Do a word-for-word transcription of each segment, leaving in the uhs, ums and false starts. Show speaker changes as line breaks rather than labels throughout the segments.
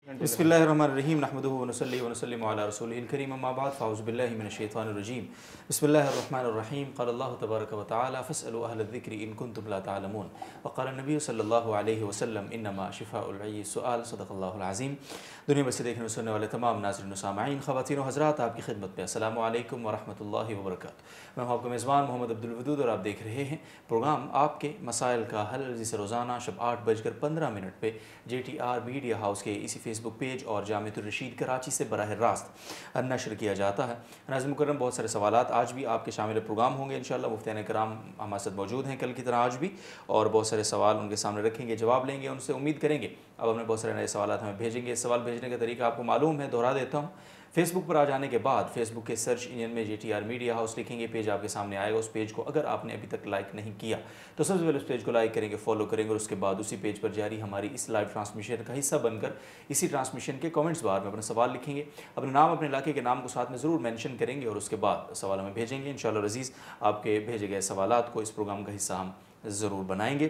बिस्मिल्लाहिर्रहमानिर्रहीम नहमदुहु व नसल्ली व नसल्लिमु अला रसूलिहिल करीम अम्मा बाद फ़अऊज़ु बिल्लाहि मिनश शैतानिर रजीम बिस्मिल्लाहिर्रहमानिर्रहीम क़ाल अल्लाहु तबारक व तआला फ़स्अलू अहलज़ ज़िक्रि इन कुंतुम ला तअलमून व क़ाल नबी सल्लल्लाहु अलैहि वसल्लम इन्नमा शिफ़ाउल अय्यि सुआल सदक़ल्लाहुल अज़ीम। दुनिया भर से देखने सुनने वाले तमाम नाज़रीन व सामाईन, ख़वातीन व हज़रात, आपकी खिदमत में अस्सलामु अलैकुम व रहमतुल्लाहि व बरकातुहू। मैं हूं आपका मेज़बान मोहम्मद अब्दुल वदूद और आप देख रहे हैं प्रोग्राम आपके मसाइल का हल, जिसे रोज़ाना शब आठ बजकर पंद्रह मिनट पर J T R media house के इसी फेसबुक पेज और जामिअतुर रशीद कराची से बराह रास्त नशर किया जाता है। नाज़रीन मुकर्रम, बहुत सारे सवालात आज भी आपके शामिल प्रोग्राम होंगे इंशाअल्लाह। मुफ्तियान कराम हमारे साथ मौजूद हैं कल की तरह आज भी, और बहुत सारे सवाल उनके सामने रखेंगे, जवाब लेंगे उनसे। उम्मीद करेंगे अब हमने बहुत सारे नए सवाल हमें भेजेंगे। इस सवाल भेजने का तरीका आपको मालूम है, दोहरा देता हूँ। फेसबुक पर आ जाने के बाद फेसबुक के सर्च इंजन में J T R media house लिखेंगे, पेज आपके सामने आएगा। उस पेज को अगर आपने अभी तक लाइक नहीं किया तो सबसे पहले उस पेज को लाइक करेंगे, फॉलो करेंगे, और उसके बाद उसी पेज पर जारी हमारी इस लाइव ट्रांसमिशन का हिस्सा बनकर इसी ट्रांसमिशन के कमेंट्स बार में अपना सवाल लिखेंगे। अपने नाम, अपने इलाके के नाम को साथ में ज़रूर मेंशन करेंगे और उसके बाद सवाल हमें भेजेंगे। इंशाअल्लाह अज़ीज़ आपके भेजे गए सवालात को इस प्रोग्राम का हिस्सा हम ज़रूर बनाएंगे।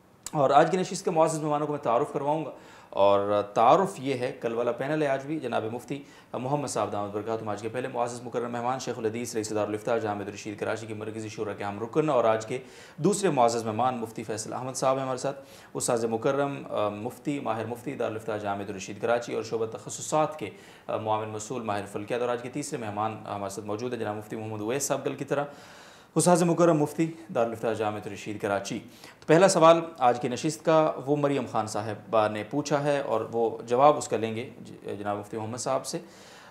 और आज की नशिस्त के मुअज़्ज़ज़ मेहमानों को मैं तारुफ़ करवाऊँगा, और तारुफ़ ये है, कल वाला पैनल है आज भी। जनाब मुफ्ती मोहम्मद साहब दामद बरकातुहू आज के पहले मुअज़्ज़ज़ मुकर्रम मेहमान शेखुल हदीस रईस दारुल इफ्ता जामिअतुर रशीद कराची की मरकज़ी शूरा के हम रुकन, और आज के दूसरे मुअज़्ज़ज़ मेहमान मुफ्ती फैसल अहमद साहब हैं हमारे साथ। उस्ताज़ मुकर्रम मुफ्ती माहिर मुफ्ती दारुल इफ्ता जामिअतुर रशीद कराची और शोबा तख़स्सुसात के मुआविन मसूल माहिर फ़ल्कियात। और आज के तीसरे मेहमान हमारे साथ मौजूद है जनाब मुफ्ती मोहम्मद उवैस साहब कल की तरह, उस्ताज़ मुकर्रम मुफ्ती दारुल इफ्ता जामिअतुर रशीद कराची। तो पहला सवाल आज की नशिस्त का वो मरियम ख़ान साहिबा ने पूछा है और वो जवाब उसका लेंगे जनाब मुफ्ती मोहम्मद साहब से।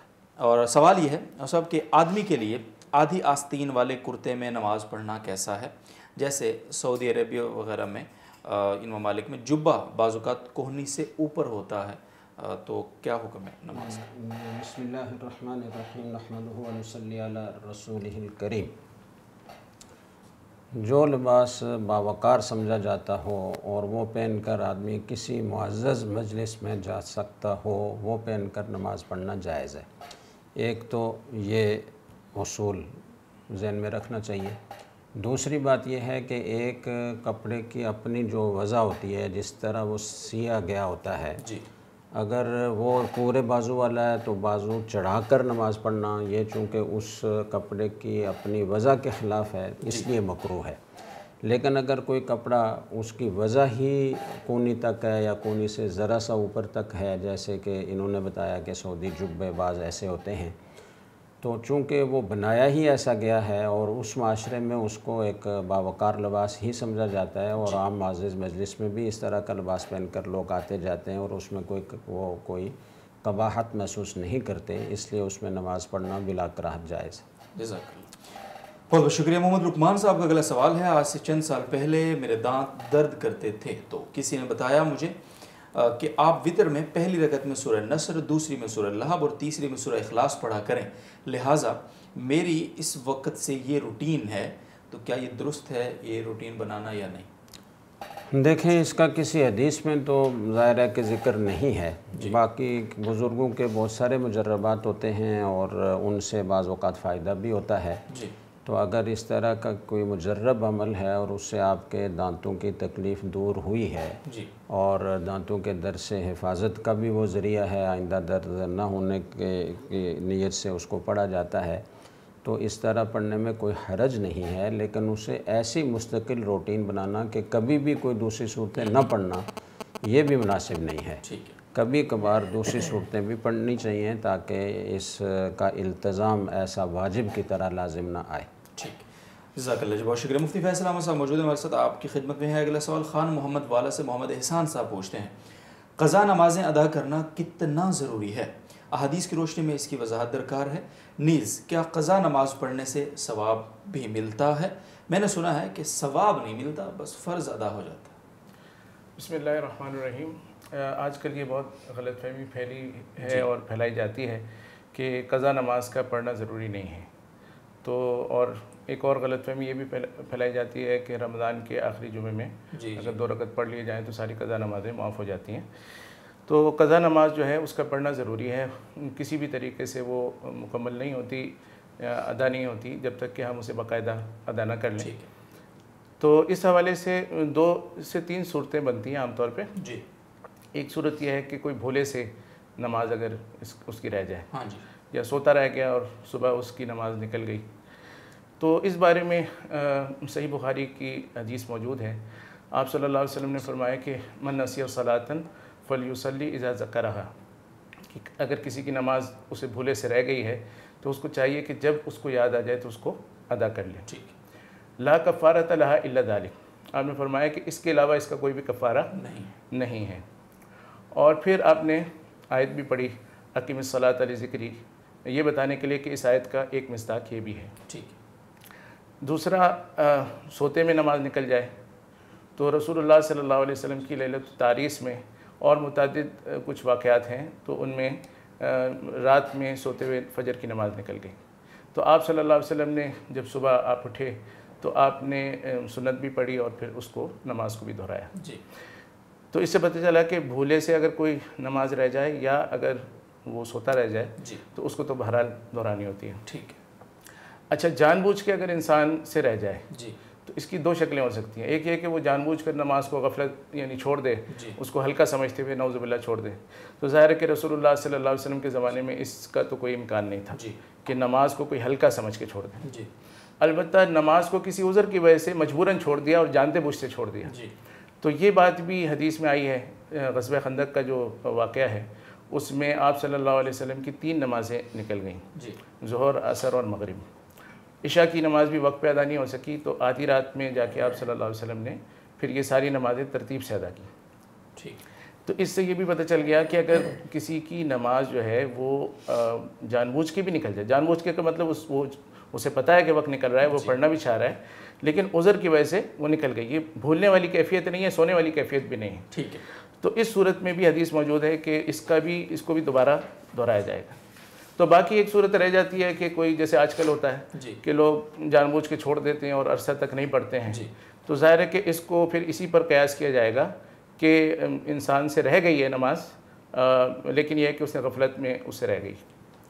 और सवाल ये है साहब कि आदमी के लिए आधी आस्तीन वाले कुर्ते में नमाज़ पढ़ना कैसा है? जैसे सऊदी अरेबिया वगैरह में, इन ममालिक में जुब्बा बाज़ुकात कोहनी से ऊपर होता है, तो क्या हुक्म है नमाज का?
बिस्मिल्लाहिर्रहमानिर्रहीम नहमदुहु व नसल्ली अला रसूलिहिल करीम। जो लिबास बावकार समझा जाता हो और वो पहनकर आदमी किसी मुअज़्ज़ज़ मजलिस में जा सकता हो, वो पहनकर नमाज़ पढ़ना जायज़ है। एक तो ये उसूल ज़हन में रखना चाहिए। दूसरी बात यह है कि एक कपड़े की अपनी जो वज़ा होती है, जिस तरह वो सिया गया होता है
जी,
अगर वो पूरे बाजू वाला है तो बाजू चढ़ाकर नमाज़ पढ़ना, ये चूँकि उस कपड़े की अपनी वज़ा के ख़िलाफ़ है इसलिए मकरूह है। लेकिन अगर कोई कपड़ा उसकी वज़ा ही कूनी तक है या कूनी से ज़रा सा ऊपर तक है, जैसे कि इन्होंने बताया कि सऊदी जुब्बे बाज़ ऐसे होते हैं, तो चूँकि वो बनाया ही ऐसा गया है और उस माशरे में उसको एक बावकार लिबास ही समझा जाता है, और आम मुअज़्ज़ज़ मजलिस में भी इस तरह का लिबास पहनकर लोग आते जाते हैं और उसमें कोई वो कोई कबाहत महसूस नहीं करते, इसलिए उसमें नमाज़ पढ़ना बिला कराहत जायज़ है।
जज़ाकल्लाह। बहुत बहुत शुक्रिया। मोहम्मद रुकमान साहब का अगला सवाल है, आज से चंद साल पहले मेरे दांत दर्द करते थे, तो किसी ने बताया मुझे कि आप वितर में पहली रकत में सूरह नस्र, दूसरी में सूरह लहब और तीसरी में सूरह इखलास पढ़ा करें, लिहाजा मेरी इस वक्त से ये रूटीन है, तो क्या ये दुरुस्त है ये रूटीन बनाना या नहीं?
देखें, इसका किसी हदीस में तो ज़ाहिर है कि ज़िक्र नहीं है। बाकी बुज़ुर्गों के बहुत सारे मुजर्रबात होते हैं और उनसे बाज़ औक़ात फ़ायदा भी होता है।
जी,
तो अगर इस तरह का कोई मुजर्रब अमल है और उससे आपके दांतों की तकलीफ़ दूर हुई है
जी,
और दांतों के दर्द से हिफाजत का भी वो ज़रिया है, आइंदा दर्द न होने के नीयत से उसको पढ़ा जाता है, तो इस तरह पढ़ने में कोई हरज नहीं है। लेकिन उसे ऐसी मुस्तकिल रूटीन बनाना कि कभी भी कोई दूसरी सूरतें न पढ़ना, ये भी मुनासिब नहीं है।
ठीक है।
कभी कभार दूसरी सूरतें भी पढ़नी चाहिए ताकि इसका इल्तज़ाम ऐसा वाजिब की तरह लाजिम ना आए।
ठीक, जज़ाकल्लाह जी, बहुत शुक्रिया। मुफ्ती फैसल अहमद साहब मौजूद हैं हमारे साथ, आपकी खिदमत में है। अगला सवाल खान मोहम्मद वाला से मोहम्मद एहसान साहब पूछते हैं, क़ज़ा नमाज़ें अदा करना कितना ज़रूरी है? अहादीस की रोशनी में इसकी वजाहत दरकार है। नीज़ क्या क़ज़ा नमाज़ पढ़ने से सवाब भी मिलता है? मैंने सुना है कि सवाब नहीं मिलता, बस फ़र्ज़ अदा हो जाता है।
बिस्मिल्लाहिर्रहमानिर्रहीम। आजकल ये बहुत गलतफहमी फैली है और फैलाई जाती है कि क़ज़ा नमाज का पढ़ना ज़रूरी नहीं है। तो और एक और गलतफहमी ये भी फैलाई जाती है कि रमज़ान के आखिरी जुमे में
जी,
अगर दो रकत पढ़ लिए जाएँ तो सारी क़ज़ा नमाज़ें माफ़ हो जाती हैं। तो क़ज़ा नमाज जो है उसका पढ़ना ज़रूरी है, किसी भी तरीके से वो मुकम्मल नहीं होती, अदा नहीं होती जब तक कि हम उसे बाकायदा अदा न कर लें। तो इस हवाले से दो से तीन सूरतें बनती हैं आमतौर पे।
जी,
एक सूरत यह है कि कोई भूले से नमाज अगर इस उसकी रह जाए,
हाँ जी,
या सोता रह गया और सुबह उसकी नमाज निकल गई। तो इस बारे में आ, सही बुखारी की हदीस मौजूद है। आप सल्लल्लाहु अलैहि वसल्लम ने फरमाया कि मन नसिया सलातन फलयुसल्ली इज़ा ज़करहा, कि अगर किसी की नमाज उसे भूले से रह गई है तो उसको चाहिए कि जब उसको याद आ जाए तो उसको अदा कर ले।
ठीक,
ला कफ़ारत लहा इल्ला ज़ालिक, आपने फरमाया कि इसके अलावा इसका कोई भी कफ़ारा
नहीं,
नहीं है। और फिर आपने आयत भी पढ़ी अकीमिस सलात अली ज़िक्री, ये बताने के लिए कि इस आयत का एक मिस्ताक ये भी है।
ठीक,
दूसरा, आ, सोते में नमाज निकल जाए तो रसूलुल्लाह सल्लल्लाहु अलैहि वसल्लम की लैलत तारीस में और मुतअद्दिद कुछ वाक़यात हैं, तो उनमें रात में सोते हुए फजर की नमाज़ निकल गई। तो आप सल्लल्लाहु अलैहि वसल्लम ने जब सुबह आप उठे तो आपने सुन्नत भी पढ़ी और फिर उसको नमाज को भी दोहराया
जी।
तो इससे पता चला कि भूले से अगर कोई नमाज रह जाए या अगर वो सोता रह जाए
जी,
तो उसको तो बहरहाल दोहरानी होती है।
ठीक है,
अच्छा, जानबूझ के अगर इंसान से रह जाए
जी,
तो इसकी दो शक्लें हो सकती हैं। एक ये कि वो जानबूझकर नमाज को गफलत यानी छोड़ दे,
जी,
उसको हल्का समझते हुए नौज़ुबिल्लाह छोड़ दे, तो ज़ाहिर है कि रसूलुल्लाह सल्लल्लाहु अलैहि वसल्लम के ज़माने में इसका तो कोई इम्कान नहीं था
जी,
कि नमाज को कोई हल्का समझ के छोड़ दे।
जी,
अलबत्ता नमाज को किसी उज़र की वजह से मजबूरन छोड़ दिया और जानते बुझ से छोड़ दिया,
जी,
तो ये बात भी हदीस में आई है। ग़ज़वा खंदक का जो वाक़या है उसमें आप सल्लल्लाहु अलैहि वसल्लम की तीन नमाज़ें निकल गईं,
जी,
ज़ोहर, असर और मगरिब। इशा की नमाज़ भी वक्त पे अदा नहीं हो सकी, तो आधी रात में जाके आप सल्लल्लाहु अलैहि वसल्लम ने फिर ये सारी नमाज़ें तरतीब से अदा की।
ठीक,
तो इससे ये भी पता चल गया कि अगर किसी की नमाज जो है वो जानबूझ के भी निकल जाए, जानबूझ के का मतलब उस वो उसे पता है कि वक्त निकल रहा है, वो पढ़ना भी चाह रहा है, लेकिन उज़र की वजह से वो निकल गई, ये भूलने वाली कैफियत नहीं है, सोने वाली कैफियत भी नहीं है।
ठीक है,
तो इस सूरत में भी हदीस मौजूद है कि इसका भी इसको भी दोबारा दोहराया जाएगा। तो बाकी एक सूरत रह जाती है कि कोई जैसे आजकल होता है
जी,
कि लोग जानबूझ के छोड़ देते हैं और अरसा तक नहीं पढ़ते हैं,
जी,
तो ज़ाहिर है कि इसको फिर इसी पर कयास किया जाएगा कि इंसान से रह गई है नमाज, लेकिन यह है कि उसने गफलत में उससे रह गई।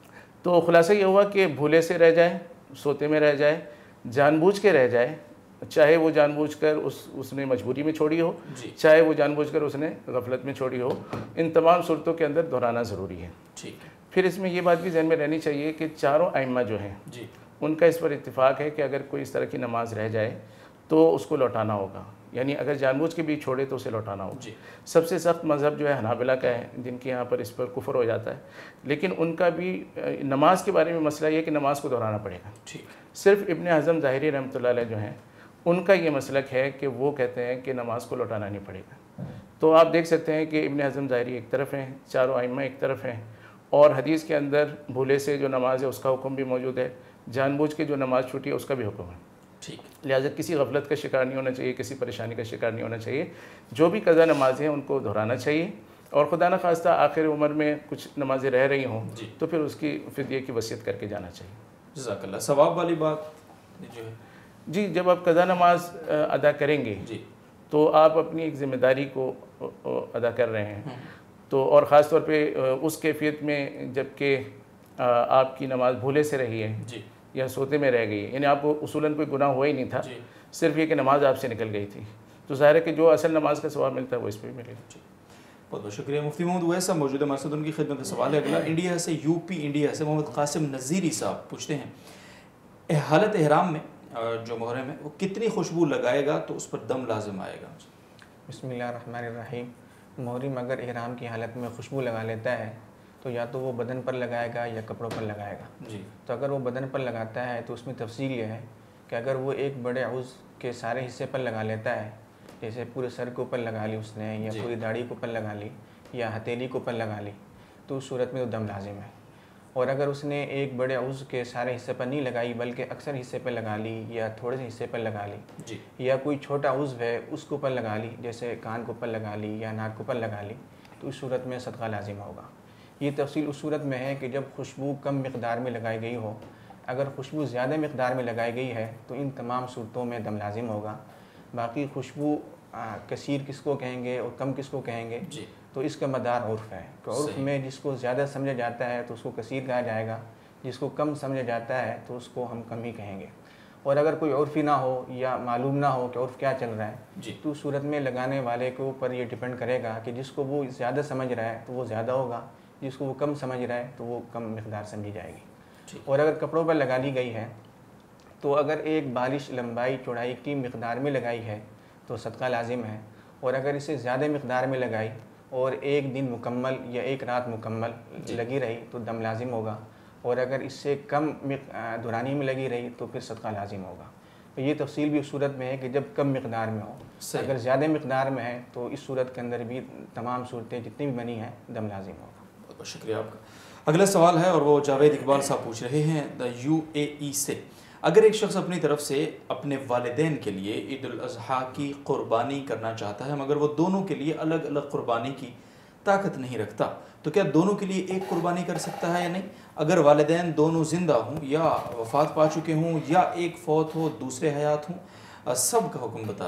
तो खुलासा ये हुआ कि भूले से रह जाए, सोते में रह जाए, जानबूझ के रह जाए, चाहे वो जानबूझकर उस उसने मजबूरी में छोड़ी हो,
जी,
चाहे वो जानबूझकर उसने गफलत में छोड़ी हो, इन तमाम सूरतों के अंदर दोहराना ज़रूरी है।
ठीक है,
फिर इसमें ये बात भी ज़हन में रहनी चाहिए कि चारों आइम्मा जो हैं
जी,
उनका इस पर इत्तिफ़ाक़ है कि अगर कोई इस तरह की नमाज रह जाए तो उसको लौटाना होगा, यानी अगर जानबूझ के भी छोड़े तो उसे लौटाना होगा।
जी,
सबसे सख्त मज़हब जो है हनाबिला का है, जिनके यहाँ पर इस पर कुफ्र हो जाता है, लेकिन उनका भी नमाज के बारे में मसला ये है कि नमाज को दोहराना पड़ेगा।
ठीक,
सिर्फ इब्ने हज़म ज़ाहिरी रहमतुल्लाह अलैह जो हैं उनका ये मसलक है कि वो कहते हैं कि नमाज को लौटाना नहीं पड़ेगा। तो आप देख सकते हैं कि इब्ने हज़म ज़ाहिरी एक तरफ हैं, चारों आइम्मा एक तरफ हैं, और हदीस के अंदर भूले से जो नमाज है उसका हुक्म भी मौजूद है, जानबूझ के जो नमाज छूटी है उसका भी हुक्म है।
ठीक,
लिहाजा किसी गफलत का शिकार नहीं होना चाहिए, किसी परेशानी का शिकार नहीं होना चाहिए। जो भी कज़ा नमाज़ें हैं उनको दोहराना चाहिए, और खुदा न खास्ता आखिर उम्र में कुछ नमाज़ें रह रही हों
जी,
तो फिर उसकी फिदिये की वसीयत करके जाना चाहिए।
जज़ाकल्लाह। सवाब वाली बात जो है,
जी, जब आप कज़ा नमाज अदा करेंगे
जी,
तो आप अपनी एक ज़िम्मेदारी को अदा कर रहे हैं,
हम्म,
तो और ख़ास तौर पे उस कैफियत में जबकि आपकी नमाज भूले से रही है
जी,
या सोते में रह गई है, यानी आपको उसूलन कोई गुनाह हुआ ही नहीं था,
जी,
सिर्फ ये कि नमाज आपसे निकल गई थी, तो ज़ाहिर है कि जो असल नमाज का सवाब मिलता है वो इस पर भी मिलेगा।
जी। बहुत बहुत शुक्रिया। मुफ्ती मोहम्मद उवैस साहब मौजूद है हमारे साथ, उनकी खिदमत में सवाल है अगला। इंडिया से, यूपी इंडिया से मोहम्मद कासिम नज़ीरी साहब पूछते हैं, हालत एहराम में जो मुहर्रम है वो कितनी खुशबू लगाएगा तो उस पर दम लाजिम आएगा?
बिस्मिल्लाहिर्रहमानिर्रहीम। मुहर्रिम अगर इहराम की हालत में खुशबू लगा लेता है तो या तो वो बदन पर लगाएगा या कपड़ों पर लगाएगा।
जी,
तो अगर वो बदन पर लगाता है तो उसमें तफसील ये है कि अगर वो एक बड़े उज़ के सारे हिस्से पर लगा लेता है, जैसे पूरे सर के ऊपर लगा ली उसने, या पूरी दाढ़ी के ऊपर लगा ली, या हथेली के ऊपर लगा ली, तो उस सूरत में वो दम लाजिम है। और अगर उसने एक बड़े उज़्व के सारे हिस्से पर नहीं लगाई बल्कि अक्सर हिस्से पर लगा ली या थोड़े से हिस्से पर लगा ली,
जी,
या कोई छोटा उज़्व है उसके ऊपर लगा ली, जैसे कान के ऊपर लगा ली या नाक के ऊपर लगा ली, तो उस सूरत में सदका लाजिम होगा। ये तफसील उस सूरत में है कि जब खुशबू कम मिक़दार में लगाई गई हो। अगर खुशबू ज़्यादा मिक़दार में लगाई गई है तो इन तमाम सूरतों में दम लाजिम होगा। बाकी खुशबू कसीर किसको कहेंगे और कम किसको कहेंगे,
जी,
तो इसका मदार उर्फ़ है कि उर्फ़ में जिसको ज़्यादा समझा जाता है तो उसको कसीर कहा जाएगा, जिसको कम समझा जाता है तो उसको हम कम ही कहेंगे। और अगर कोई उर्फ़ी ना हो या मालूम ना हो कि उर्फ़ क्या चल रहा है,
जी,
तो उस सूरत में लगाने वाले के ऊपर ये डिपेंड करेगा कि जिसको वो ज़्यादा समझ रहा है तो वो ज़्यादा होगा, जिसको वो कम समझ रहा है तो वो कम मिक़दार समझी जाएगी। और अगर कपड़ों पर लगा ली गई है तो अगर एक बालिश लंबाई चौड़ाई की मिक़दार में लगाई है तो सदका लाजिम है, और अगर इसे ज़्यादा मिक़दार में लगाई और एक दिन मुकम्मल या एक रात मुकम्मल लगी रही तो दम लाजिम होगा, और अगर इससे कम दुरानी में लगी रही तो फिर सदका लाजिम होगा। तो ये तफसील भी उस सूरत में है कि जब कम मिक़दार में हो, अगर ज़्यादा मिक़दार में है तो इस सूरत के अंदर भी तमाम सूरतें जितनी भी बनी हैं दम लाजिम होगा।
बहुत बहुत शुक्रिया आपका। अगला सवाल है और वो जावेद इकबाल साहब पूछ रहे हैं द यू ए ई से, अगर एक शख्स अपनी तरफ से अपने वालिदैन के लिए ईद उल अज़हा की क़ुरबानी करना चाहता है मगर वो दोनों के लिए अलग अलग क़ुरबानी की ताकत नहीं रखता, तो क्या दोनों के लिए एक कुर्बानी कर सकता है या नहीं? अगर वालिदैन दोनों ज़िंदा हों या वफ़ात पा चुके हों या एक फ़ौत हो दूसरे हयात हों, सब का हुक्म बता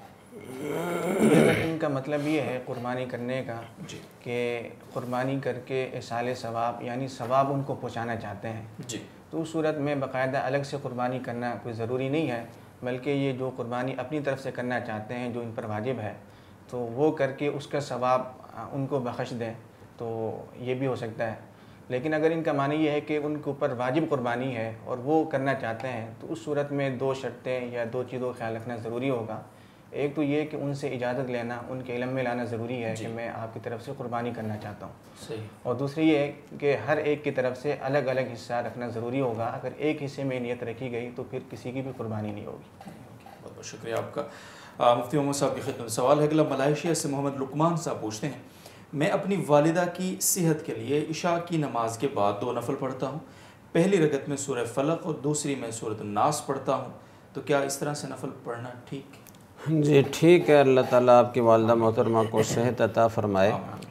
दीजिए।
इनका मतलब ये है कुर्बानी करने का कि कुर्बानी करके इसाले सवाब यानी सवाब उनको पहुँचाना चाहते हैं जी, तो उस सूरत में बाकायदा अलग से कुर्बानी करना कोई ज़रूरी नहीं है, बल्कि ये जो कुर्बानी अपनी तरफ से करना चाहते हैं जो इन पर वाजिब है तो वो करके उसका सवाब उनको बख्श दें तो ये भी हो सकता है। लेकिन अगर इनका मानी ये है कि उनके ऊपर वाजिब कुर्बानी है और वो करना चाहते हैं तो उस सूरत में दो शर्तें या दो चीज़ों का ख्याल रखना ज़रूरी होगा। एक तो ये कि उनसे इजाज़त लेना, उनके इल्म में लाना ज़रूरी है कि मैं आपकी तरफ से कुर्बानी करना चाहता हूँ, सही। और दूसरी ये है कि हर एक की तरफ से अलग अलग हिस्सा रखना ज़रूरी होगा। अगर एक हिस्से में नीयत रखी गई तो फिर किसी की भी कुर्बानी नहीं होगी।
बहुत बहुत शुक्रिया आपका। आ, मुफ्ती मोहम्मद साहब की खिदमत सवाल है अगला मलाइशिया से मोहम्मद लुकमान साहब पूछते हैं, मैं अपनी वालिदा की सेहत के लिए इशा की नमाज के बाद दो नफल पढ़ता हूँ, पहली रगत में सूरह फलक और दूसरी में सूरत नास पढ़ता हूँ, तो क्या इस तरह से नफल पढ़ना ठीक है?
जी ठीक है, अल्लाह ताला आपकी वालिदा मोहतरमा को सेहत अता फ़रमाए।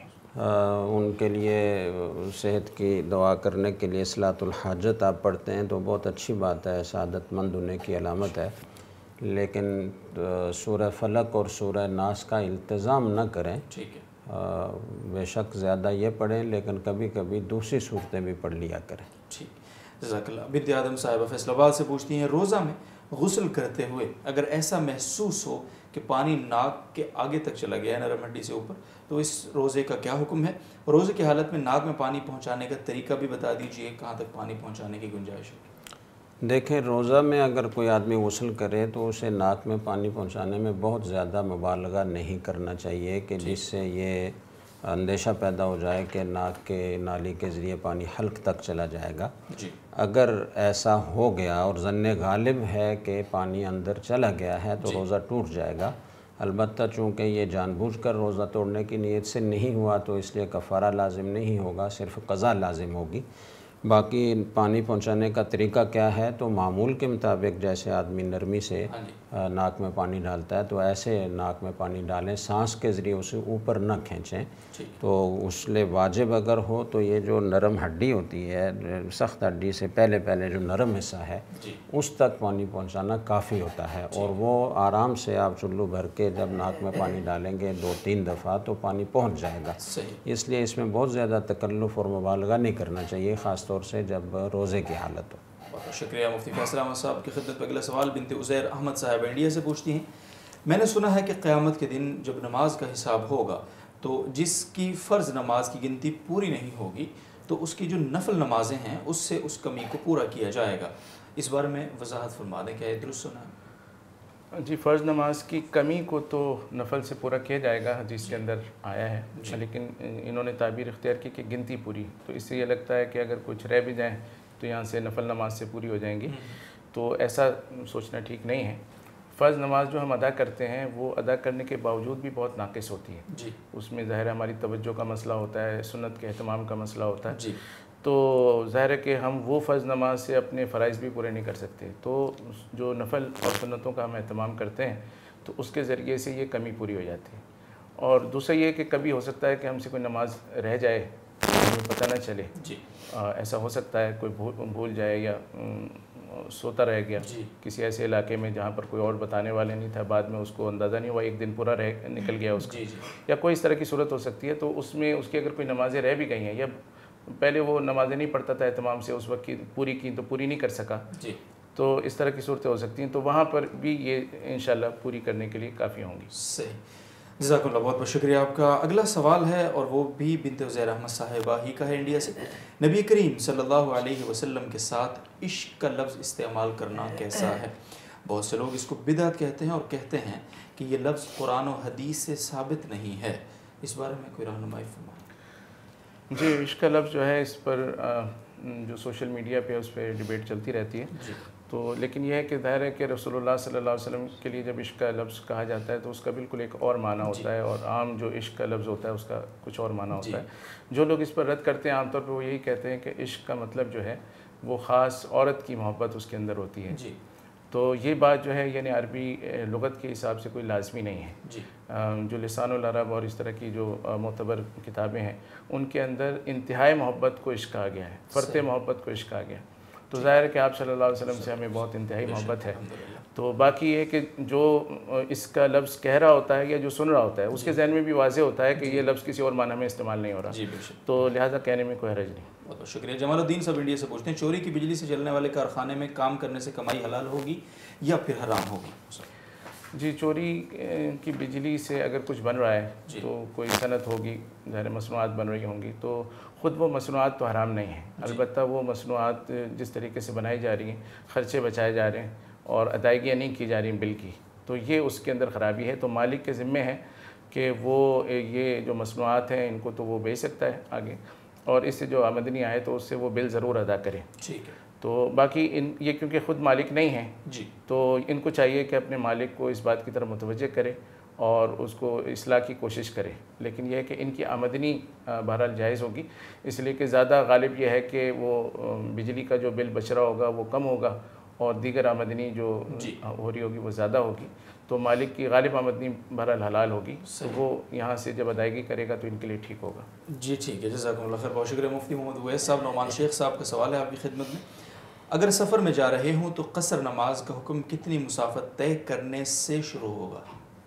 उनके लिए सेहत की दुआ करने के लिए सलातुल हाजत आप पढ़ते हैं तो बहुत अच्छी बात है, सआदतमंद होने की अलामत है। लेकिन सूरह फलक और सूरह नास का इल्तिज़ाम न करें, ठीक है, बेशक ज़्यादा ये पढ़ें लेकिन कभी कभी दूसरी सूरतें भी पढ़ लिया करें। ठीक,
जज़ाकल्लाह। बिन्ते आदम साहिबा फैसलाबाद से पूछती हैं, रोज़ा में गुस्ल करते हुए अगर ऐसा महसूस हो कि पानी नाक के आगे तक चला गया है, नरम हड्डी से ऊपर, तो इस रोज़े का क्या हुक्म है? रोज़े की हालत में नाक में पानी पहुंचाने का तरीका भी बता दीजिए, कहाँ तक पानी पहुंचाने की गुंजाइश है?
देखें, रोज़ा में अगर कोई आदमी गुस्ल करे तो उसे नाक में पानी पहुंचाने में बहुत ज़्यादा मुबालगा नहीं करना चाहिए कि जिससे ये अंदेशा पैदा हो जाए कि नाक के नाली के ज़रिए पानी हल्क तक चला जाएगा जी। अगर ऐसा हो गया और ज़न्ने गालिब है कि पानी अंदर चला गया है तो रोज़ा टूट जाएगा। अलबत्ता चूँकि ये जानबूझकर रोज़ा तोड़ने की नीयत से नहीं हुआ तो इसलिए कफ़ारा लाजिम नहीं होगा, सिर्फ़ क़ज़ा लाजिम होगी। बाकी पानी पहुंचाने का तरीका क्या है, तो मामूल के मुताबिक जैसे आदमी नरमी से नाक में पानी डालता है तो ऐसे नाक में पानी डालें, सांस के ज़रिए उसे ऊपर न खींचें। तो उसलिए वाजिब अगर हो तो ये जो नरम हड्डी होती है, सख्त हड्डी से पहले पहले जो नरम हिस्सा है उस तक पानी पहुंचाना काफ़ी होता है, और वो आराम से आप चुल्लू भर के जब नाक में पानी डालेंगे दो तीन दफ़ा तो पानी पहुँच जाएगा। इसलिए इसमें बहुत ज़्यादा तकल्लुफ़ और मुबालगा नहीं करना चाहिए, ख़ास तौर से जब रोज़े की हालत हो।
बहुत शुक्रिया मुफ्ती फैसल अहमद साहब की खिदमत पर। अगला सवाल बिनते उज़ैर अहमद साहब इंडिया से पूछती हैं, मैंने सुना है कि क़यामत के दिन जब नमाज का हिसाब होगा तो जिसकी फ़र्ज़ नमाज की गिनती पूरी नहीं होगी तो उसकी जो नफल नमाजें हैं उससे उस कमी को पूरा किया जाएगा। इस बारे में वजाहत फरमा दें, क्या ये दुरुस्त सुना है?
जी, फ़र्ज़ नमाज की कमी को तो नफल से पूरा किया जाएगा, हदीस के अंदर आया है, लेकिन इन्होंने ताबीर इख्तियार की कि गिनती पूरी, तो इससे ये लगता है कि अगर कुछ रह भी जाएँ तो यहाँ से नफल नमाज से पूरी हो जाएंगी, तो ऐसा सोचना ठीक नहीं है। फ़र्ज़ नमाज जो हम अदा करते हैं वो अदा करने के बावजूद भी बहुत नाक़िस होती है जी। उसमें ज़ाहिर है हमारी तवज्जो का मसला होता है, सुन्नत के एहतमाम का मसला होता है जी। तो ज़ाहिर है कि हम वो फ़र्ज़ नमाज से अपने फ़राइज़ भी पूरे नहीं कर सकते, तो जो नफल और सुन्नतों का हम एहतमाम करते हैं तो उसके ज़रिए से ये कमी पूरी हो जाती है। और दूसरा ये कि कभी हो सकता है कि हमसे कोई नमाज रह जाए, हमें पता ना चले जी। आ, ऐसा हो सकता है कोई भूल भूल जाए या सोता रह गया किसी ऐसे इलाके में जहाँ पर कोई और बताने वाले नहीं था, बाद में उसको अंदाज़ा नहीं हुआ, एक दिन पूरा रह निकल गया उसका जी जी। या कोई इस तरह की सूरत हो सकती है, तो उसमें उसकी अगर कोई नमाज़ें रह भी गई हैं या पहले वो नमाज़ें नहीं पढ़ता था एहतमाम से, उस वक्त की पूरी की तो पूरी नहीं कर सका जी, तो इस तरह की सूरतें हो सकती हैं, तो वहाँ पर भी ये इंशाल्लाह पूरी करने के लिए काफ़ी होंगी।
सही। जज़ाकुमुल्लाह, बहुत बहुत शुक्रिया आपका। अगला सवाल है और वो भी बिन्त उज़ैर अहमद साहिबा ही का है, इंडिया से। नबी करीम सल्लल्लाहु अलैहि वसल्लम के साथ इश्क का लफ्ज़ इस्तेमाल करना कैसा है? बहुत से लोग इसको बिदअत कहते हैं और कहते हैं कि ये लफ्ज़ कुरान और हदीस से साबित नहीं है। इस बारे में कोई रहनुमाई फरमाएं।
जी, इश्क का लफ्ज़ जो है, इस पर जो सोशल मीडिया पे उस पर डिबेट चलती रहती है।
जी।
तो लेकिन यह है कि ज़ाहिर है कि रसूलुल्लाह सल्लल्लाहु अलैहि वसल्लम के लिए जब इश्क का लफ्ज़ कहा जाता है तो उसका बिल्कुल एक और माना होता है, और आम जो इश्क का लफ्ज़ होता है उसका कुछ और माना होता है। जो लोग इस पर रद्द करते हैं आमतौर पर वो यही कहते हैं कि इश्क का मतलब जो है वो ख़ास औरत की मोहब्बत उसके अंदर होती है।
जी।
तो ये बात जो है यानी अरबी लुगत के हिसाब से कोई लाजमी नहीं है।
जी।
जो लिसानुल अरब और इस तरह की जो मोतबर किताबें हैं उनके अंदर इंतहाई मोहब्बत को इश्क कहा गया है, फ़र्त मोहब्बत को इश्क कहा गया। तो ज़ाहिर है कि आप सल्लल्लाहु अलैहि वसल्लम से हमें बहुत इंतहाई मोहब्बत है। तो बाकी ये कि जो इसका लफ्ज़ कह रहा होता है या जो सुन रहा होता है उसके जहन में भी वाज़ेह होता है कि ये लफ्ज़ किसी और माना में इस्तेमाल नहीं हो रहा।
जी,
तो लिहाजा कहने में कोई हरज नहीं।
बहुत बहुत शुक्रिया। जमालुद्दीन सब इंडिया से पूछते हैं, चोरी की बिजली से चलने वाले कारखाने में काम करने से कमाई हलाल होगी या फिर हराम होगी?
जी, चोरी की बिजली से अगर कुछ बन रहा है तो कोई सनत होगी, ज़ाहिर मसनूआत बन रही होंगी, तो ख़ुद वो मसनूआत तो हराम नहीं है। अलबत्ता वो मसनूआत जिस तरीके से बनाई जा रही हैं, ख़र्चे बचाए जा रहे हैं और अदायगियाँ नहीं की जा रही बिल की, तो ये उसके अंदर ख़राबी है। तो मालिक के ज़िम्मे है कि वो ये जो मसनूआत हैं इनको तो वो बेच सकता है आगे, और इससे जो आमदनी आए तो उससे वो बिल ज़रूर अदा करे।
ठीक है।
तो बाकी इन ये क्योंकि ख़ुद मालिक नहीं है
जी,
तो इनको चाहिए कि अपने मालिक को इस बात की तरफ मुतवज्जे करे और उसको इस्लाह की कोशिश करे। लेकिन यह है कि इनकी आमदनी बहरहाल जायज़ होगी, इसलिए कि ज़्यादा गालिब यह है कि वो बिजली का जो बिल बच रहा होगा वो कम होगा और दीगर आमदनी जो हो रही होगी वो ज़्यादा होगी। तो मालिक की गालिब आमदनी बहरहाल हलाल होगी, तो वो यहाँ से जब अदायगी करेगा तो इनके लिए ठीक होगा।
जी ठीक है, जज़ाकुमुल्लाह खैर। बहुत शुक्रिया मुफ्ती मोहम्मद उवैस साहब। नौमान शेख साहब का सवाल है आपकी खिदमत में। अगर सफ़र में जा रहे हों तो कसर नमाज का हुक्म कितनी मुसाफत तय करने से शुरू होगा?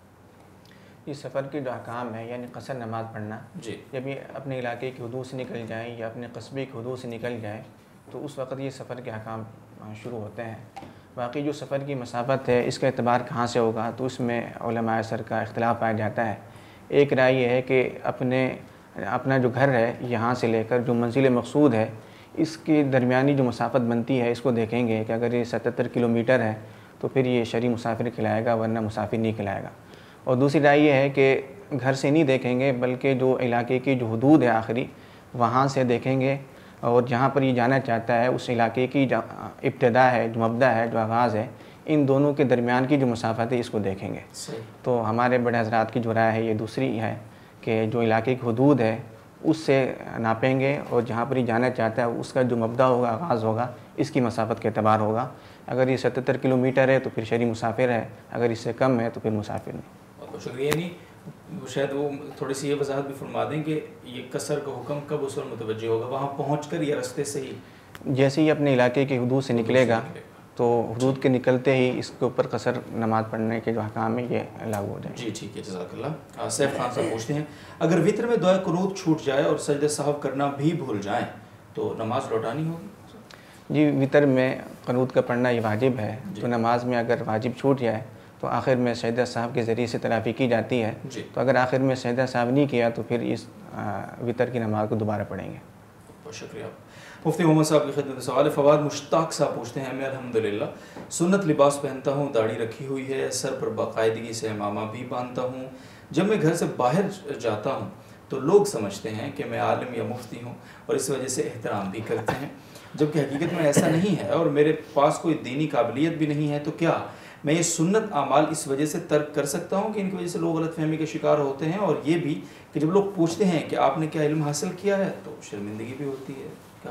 ये सफ़र की जो अहकाम है यानी कसर नमाज़ पढ़ना,
जी,
जब ये अपने इलाके की हदूद से निकल जाए या अपने कस्बे की हदूद से निकल जाए तो उस वक़्त ये सफ़र के अहकाम शुरू होते हैं। बाकी जो सफ़र की मसाफत है इसका एतबार कहाँ से होगा तो उसमें उलमाए असर का इख्तिलाफ़ पाया जाता है। एक राय ये है कि अपने अपना जो घर है यहाँ से लेकर जो मंजिल मकसूद है इसकी दरमियानी जो मसाफत बनती है इसको देखेंगे कि अगर ये सतहत्तर किलोमीटर है तो फिर ये शरी मुसाफिर खिलाएगा, वरना मुसाफिर नहीं खिलाएगा। और दूसरी राय ये है कि घर से नहीं देखेंगे बल्कि जो इलाके की जो हदूद है आखिरी वहाँ से देखेंगे, और जहाँ पर ये जाना चाहता है उस इलाके की इब्तदा है, जो मबदा है, जो आगाज़ है, इन दोनों के दरमियान की जो मसाफत है इसको देखेंगे। तो हमारे बड़े हज़रात की जो राय है ये दूसरी है कि जो इलाके की हदूद है उससे नापेंगे और जहाँ पर ये जाना चाहता है उसका जो मबदा होगा, आगाज़ होगा, इसकी मसाफत के एतबार होगा। अगर ये सतहत्तर किलोमीटर है तो फिर शरी मुसाफिर है, अगर इससे कम है तो फिर मुसाफिर नहीं।
बहुत शुक्रिया। नहीं शायद वो थोड़ी सी ये वजाहत भी फरमा दें कि ये कसर का हुक्म कब उस पर मुतवज्जे होगा, वहाँ पहुँच कर या रास्ते से ही? जैसे
ही अपने इलाके की हदूद से निकलेगा तो हदूद के निकलते ही इसके ऊपर कसर नमाज़ पढ़ने के जो हकाम है ये लागू हो जाए।
जी ठीक है, जज़ाकल्लाह। सैफ खान साहब पूछते हैं, अगर वित्र में दुआ कुनूत छूट जाए और सजदे साहब करना भी भूल जाएं तो नमाज लौटानी होगी?
जी, वितर में कुनूत का पढ़ना ये वाजिब है, तो नमाज में अगर वाजिब छूट जाए तो आखिर में सजदा साहब के ज़रिए से तलाफ़ी की जाती है। तो अगर आखिर में सजदा साहब नहीं किया तो फिर इस वितर की नमाज को दोबारा पढ़ेंगे।
बहुत शुक्रिया। मुफ्ती मोहम्मद साहब की खिदमत सवाल फवाद मुश्ताक साहब पूछते हैं, मैं अल्हम्दुलिल्लाह सुन्नत लिबास पहनता हूँ, दाढ़ी रखी हुई है, सर पर बाकायदगी से इमामा भी बांधता हूँ। जब मैं घर से बाहर जाता हूँ तो लोग समझते हैं कि मैं आलिम या मुफ्ती हूँ और इस वजह से एहतराम भी करते हैं, जबकि हकीकत में ऐसा नहीं है और मेरे पास कोई दीनी काबिलियत भी नहीं है। तो क्या मैं ये सुन्नत आमाल इस वजह से तर्क कर सकता हूँ कि इनकी वजह से लोग गलत फहमी के शिकार होते हैं? और ये भी कि जब लोग पूछते हैं कि आपने क्या इल्म हासिल किया है तो शर्मिंदगी भी होती है। क्या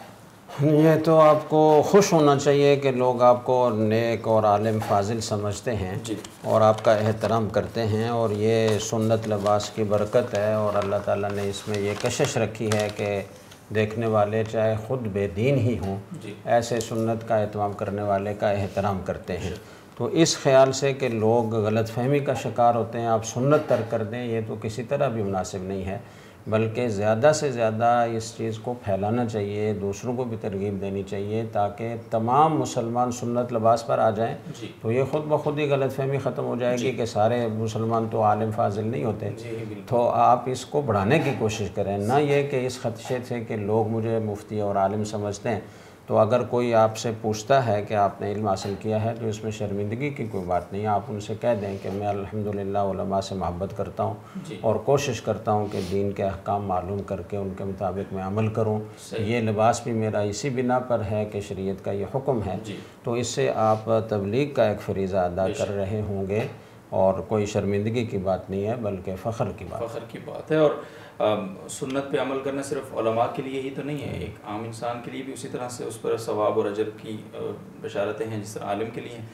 तो
ये तो आपको खुश होना चाहिए कि लोग आपको नेक और आलिम फाजिल समझते हैं और आपका एहतराम करते हैं, और ये सुन्नत लिबास की बरकत है। और अल्लाह ताला ने इसमें ये कशिश रखी है कि देखने वाले चाहे ख़ुद बेदीन ही हों, ऐसे सुन्नत का एहतमाम करने वाले का एहतराम करते हैं। तो इस ख़्याल से कि लोग गलत फहमी का शिकार होते हैं आप सुन्नत तर्क कर दें, ये तो किसी तरह भी मुनासिब नहीं है। बल्कि ज़्यादा से ज़्यादा इस चीज़ को फैलाना चाहिए, दूसरों को भी तरगीब देनी चाहिए ताकि तमाम मुसलमान सुन्नत लिबास पर आ जाएं। तो ये ख़ुद ब खुद ही गलतफहमी ख़त्म हो जाएगी कि सारे मुसलमान तो आलिम फाजिल नहीं होते। तो आप इसको बढ़ाने की कोशिश करें, ना ये कि इस खदशे से कि लोग मुझे मुफ्ती और आलिम समझते हैं। तो अगर कोई आपसे पूछता है कि आपने इल्म हासिल किया है तो इसमें शर्मिंदगी की कोई बात नहीं है। आप उनसे कह दें कि मैं अल्हम्दुलिल्लाह उलमा से मोहब्बत करता हूँ और कोशिश करता हूँ कि दीन के अहकाम मालूम करके उनके मुताबिक मैं अमल करूँ। ये लिबास भी मेरा इसी बिना पर है कि शरीयत का ये हुक्म है। तो इससे आप तबलीग का एक फ़रीज़ा अदा कर रहे होंगे और कोई शर्मिंदगी की बात नहीं है बल्कि फ़ख्र की बात
फ़ख्र की बात है। और आ, सुन्नत पे अमल करना सिर्फ उलमा के लिए ही तो नहीं है, एक आम इंसान के लिए भी उसी तरह से उस पर सवाब और अजर की बशारतें हैं जिस तरह आलिम के लिए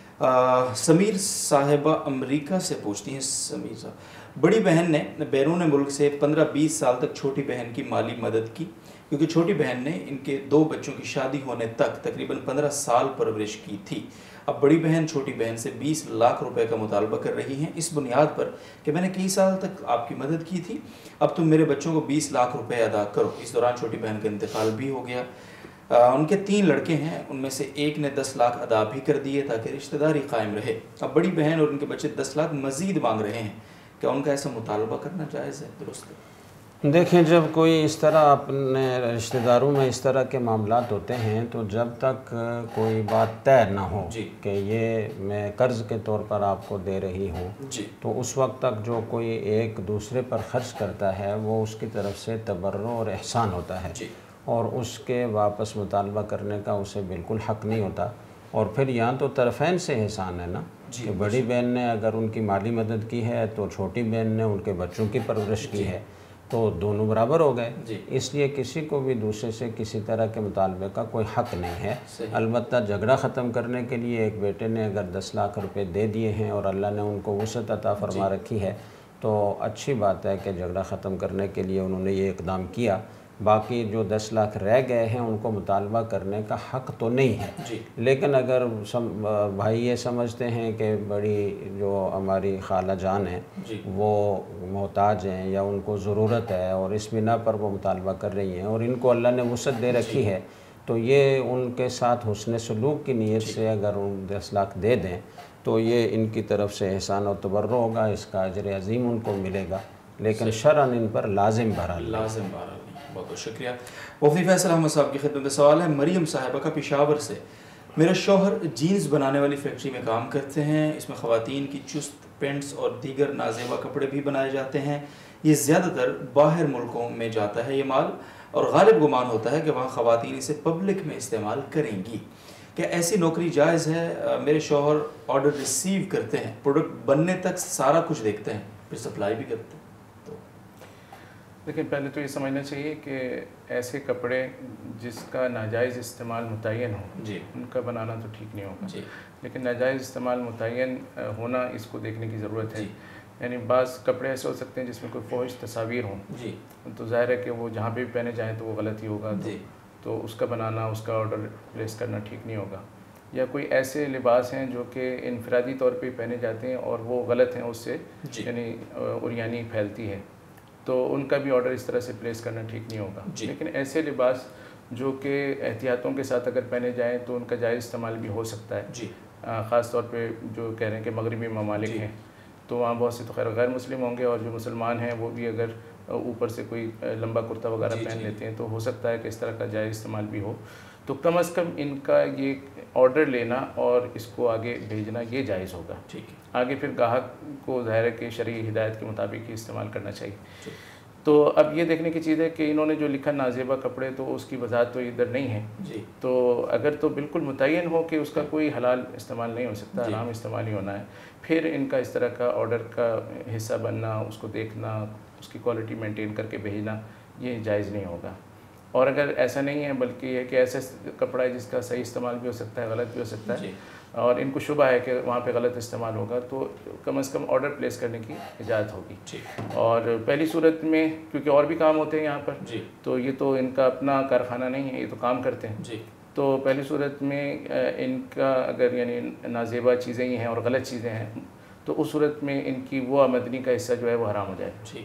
हैं। समीर साहिबा अमेरिका से पूछती हैं, समीर साहब, बड़ी बहन ने बैरून मुल्क से पंद्रह बीस साल तक छोटी बहन की माली मदद की क्योंकि छोटी बहन ने इनके दो बच्चों की शादी होने तक तकरीबन पंद्रह साल परवरिश की थी। अब बड़ी बहन छोटी बहन से बीस लाख रुपए का मुतालबा कर रही हैं इस बुनियाद पर कि मैंने कई साल तक आपकी मदद की थी, अब तुम मेरे बच्चों को बीस लाख रुपए अदा करो। इस दौरान छोटी बहन का इंतकाल भी हो गया। आ, उनके तीन लड़के हैं, उनमें से एक ने दस लाख अदा भी कर दिए ताकि रिश्तेदारी कायम रहे। अब बड़ी बहन और उनके बच्चे दस लाख मज़ीद मांग रहे हैं, क्या उनका ऐसा मुतालबा करना जायज़ है, दुरुस्त है?
देखें, जब कोई इस तरह अपने रिश्तेदारों में इस तरह के मामलात होते हैं तो जब तक कोई बात तय ना हो कि ये मैं कर्ज़ के तौर पर आपको दे रही हूँ, तो उस वक्त तक जो कोई एक दूसरे पर ख़र्च करता है वो उसकी तरफ से तबर्रुअ और एहसान होता है और उसके वापस मुतालबा करने का उसे बिल्कुल हक़ नहीं होता। और फिर यहाँ तो तरफ़ैन से एहसान है ना कि बड़ी बहन ने अगर उनकी माली मदद की है तो छोटी बहन ने उनके बच्चों की परवरिश की है, तो दोनों बराबर हो गए। इसलिए किसी को भी दूसरे से किसी तरह के मुतालबे का कोई हक़ नहीं है। अलबत्ता झगड़ा ख़त्म करने के लिए एक बेटे ने अगर दस लाख रुपए दे दिए हैं और अल्लाह ने उनको वुसअत अता फरमा रखी है तो अच्छी बात है कि झगड़ा ख़त्म करने के लिए उन्होंने ये इक़दाम किया। बाकी जो दस लाख रह गए हैं उनको मुतालबा करने का हक़ तो नहीं है। लेकिन अगर सम, भाई ये समझते हैं कि बड़ी जो हमारी खाला जान है वो मोहताज हैं या उनको ज़रूरत है और इस बिना पर वो मुतालबा कर रही हैं और इनको अल्लाह ने वुसअत दे रखी है, तो ये उनके साथ हुस्न सलूक की नीयत से अगर उन दस लाख दे दें तो ये इनकी तरफ से एहसान और तबर्रुअ होगा, इसका अजर अज़ीम उनको मिलेगा। लेकिन शरअन इन पर लाजिम बहरहाल
लाजिम बहरहाल बहुत बहुत शुक्रिया। मुफ्ती फैसल अहमद साहब की खिदमत में सवाल है, मरियम साहिबा का पेशावर से, मेरा शौहर जीन्स बनाने वाली फैक्ट्री में काम करते हैं, इसमें ख़वातीन की चुस्त पेंट्स और दीगर नाजेबा कपड़े भी बनाए जाते हैं। ये ज़्यादातर बाहर मुल्कों में जाता है ये माल और गालिब गुमान होता है कि वहाँ ख़वातीन इसे पब्लिक में इस्तेमाल करेंगी। क्या ऐसी नौकरी जायज़ है? मेरे शौहर ऑर्डर रिसीव करते हैं, प्रोडक्ट बनने तक सारा कुछ देखते हैं, फिर सप्लाई भी करते हैं।
लेकिन पहले तो ये समझना चाहिए कि ऐसे कपड़े जिसका नाजायज़ इस्तेमाल मुतय्यन हो जी उनका बनाना तो ठीक नहीं होगा जी। लेकिन नाजायज़ इस्तेमाल मुतय्यन होना इसको देखने की ज़रूरत है। यानी बाज़ कपड़े ऐसे हो सकते हैं जिसमें कोई फ़ोहिश तस्वीर हों जी, तो ज़ाहिर है कि वो जहाँ भी पहने जाएँ तो वो गलत ही होगा जी। तो उसका बनाना, उसका ऑर्डर प्लेस करना ठीक नहीं होगा। या कोई ऐसे लिबास हैं जो कि इनफरादी तौर पर पहने जाते हैं और वो गलत हैं, उससे यानी उरियानी फैलती है, तो उनका भी ऑर्डर इस तरह से प्लेस करना ठीक नहीं होगा। लेकिन ऐसे लिबास जो कि एहतियातों के साथ अगर पहने जाएँ तो उनका जायज़ इस्तेमाल भी हो सकता है जी। ख़ास तौर पे जो कह रहे हैं कि मगरबी ममालिक हैं तो वहाँ बहुत से तो खैर गैर मुस्लिम होंगे और जो मुसलमान हैं वो भी अगर ऊपर से कोई लंबा कुर्ता वगैरह पहन लेते हैं तो हो सकता है कि इस तरह का जायज़ इस्तेमाल भी हो। तो कम अज़ कम इनका ये ऑर्डर लेना और इसको आगे भेजना ये जायज़ होगा। ठीक है, आगे फिर ग्राहक को ज़ाहिर है कि शरई हिदायत के मुताबिक ही इस्तेमाल करना चाहिए। तो अब ये देखने की चीज़ है कि इन्होंने जो लिखा नाजेबा कपड़े, तो उसकी वजाहत तो इधर नहीं है जी। तो अगर तो बिल्कुल मुतय्यन हो कि उसका कोई हलाल इस्तेमाल नहीं हो सकता, हराम इस्तेमाल ही होना है, फिर इनका इस तरह का ऑर्डर का हिस्सा बनना, उसको देखना, उसकी क्वालिटी मेंटेन करके भेजना, ये जायज़ नहीं होगा। और अगर ऐसा नहीं है बल्कि ये कि ऐसा कपड़ा है जिसका सही इस्तेमाल भी हो सकता है, गलत भी हो सकता है, और इनको शुबा है कि वहाँ पे गलत इस्तेमाल होगा, तो कम से कम ऑर्डर प्लेस करने की इजाज़त होगी। और पहली सूरत में क्योंकि और भी काम होते हैं यहाँ पर जी, तो ये तो इनका अपना कारखाना नहीं है, ये तो काम करते हैं जी। तो पहली सूरत में इनका अगर यानी नाजेबा चीज़ें ही हैं और गलत चीज़ें हैं तो उस सूरत में इनकी वो आमदनी का हिस्सा जो है वो हराम हो जाए। ठीक है।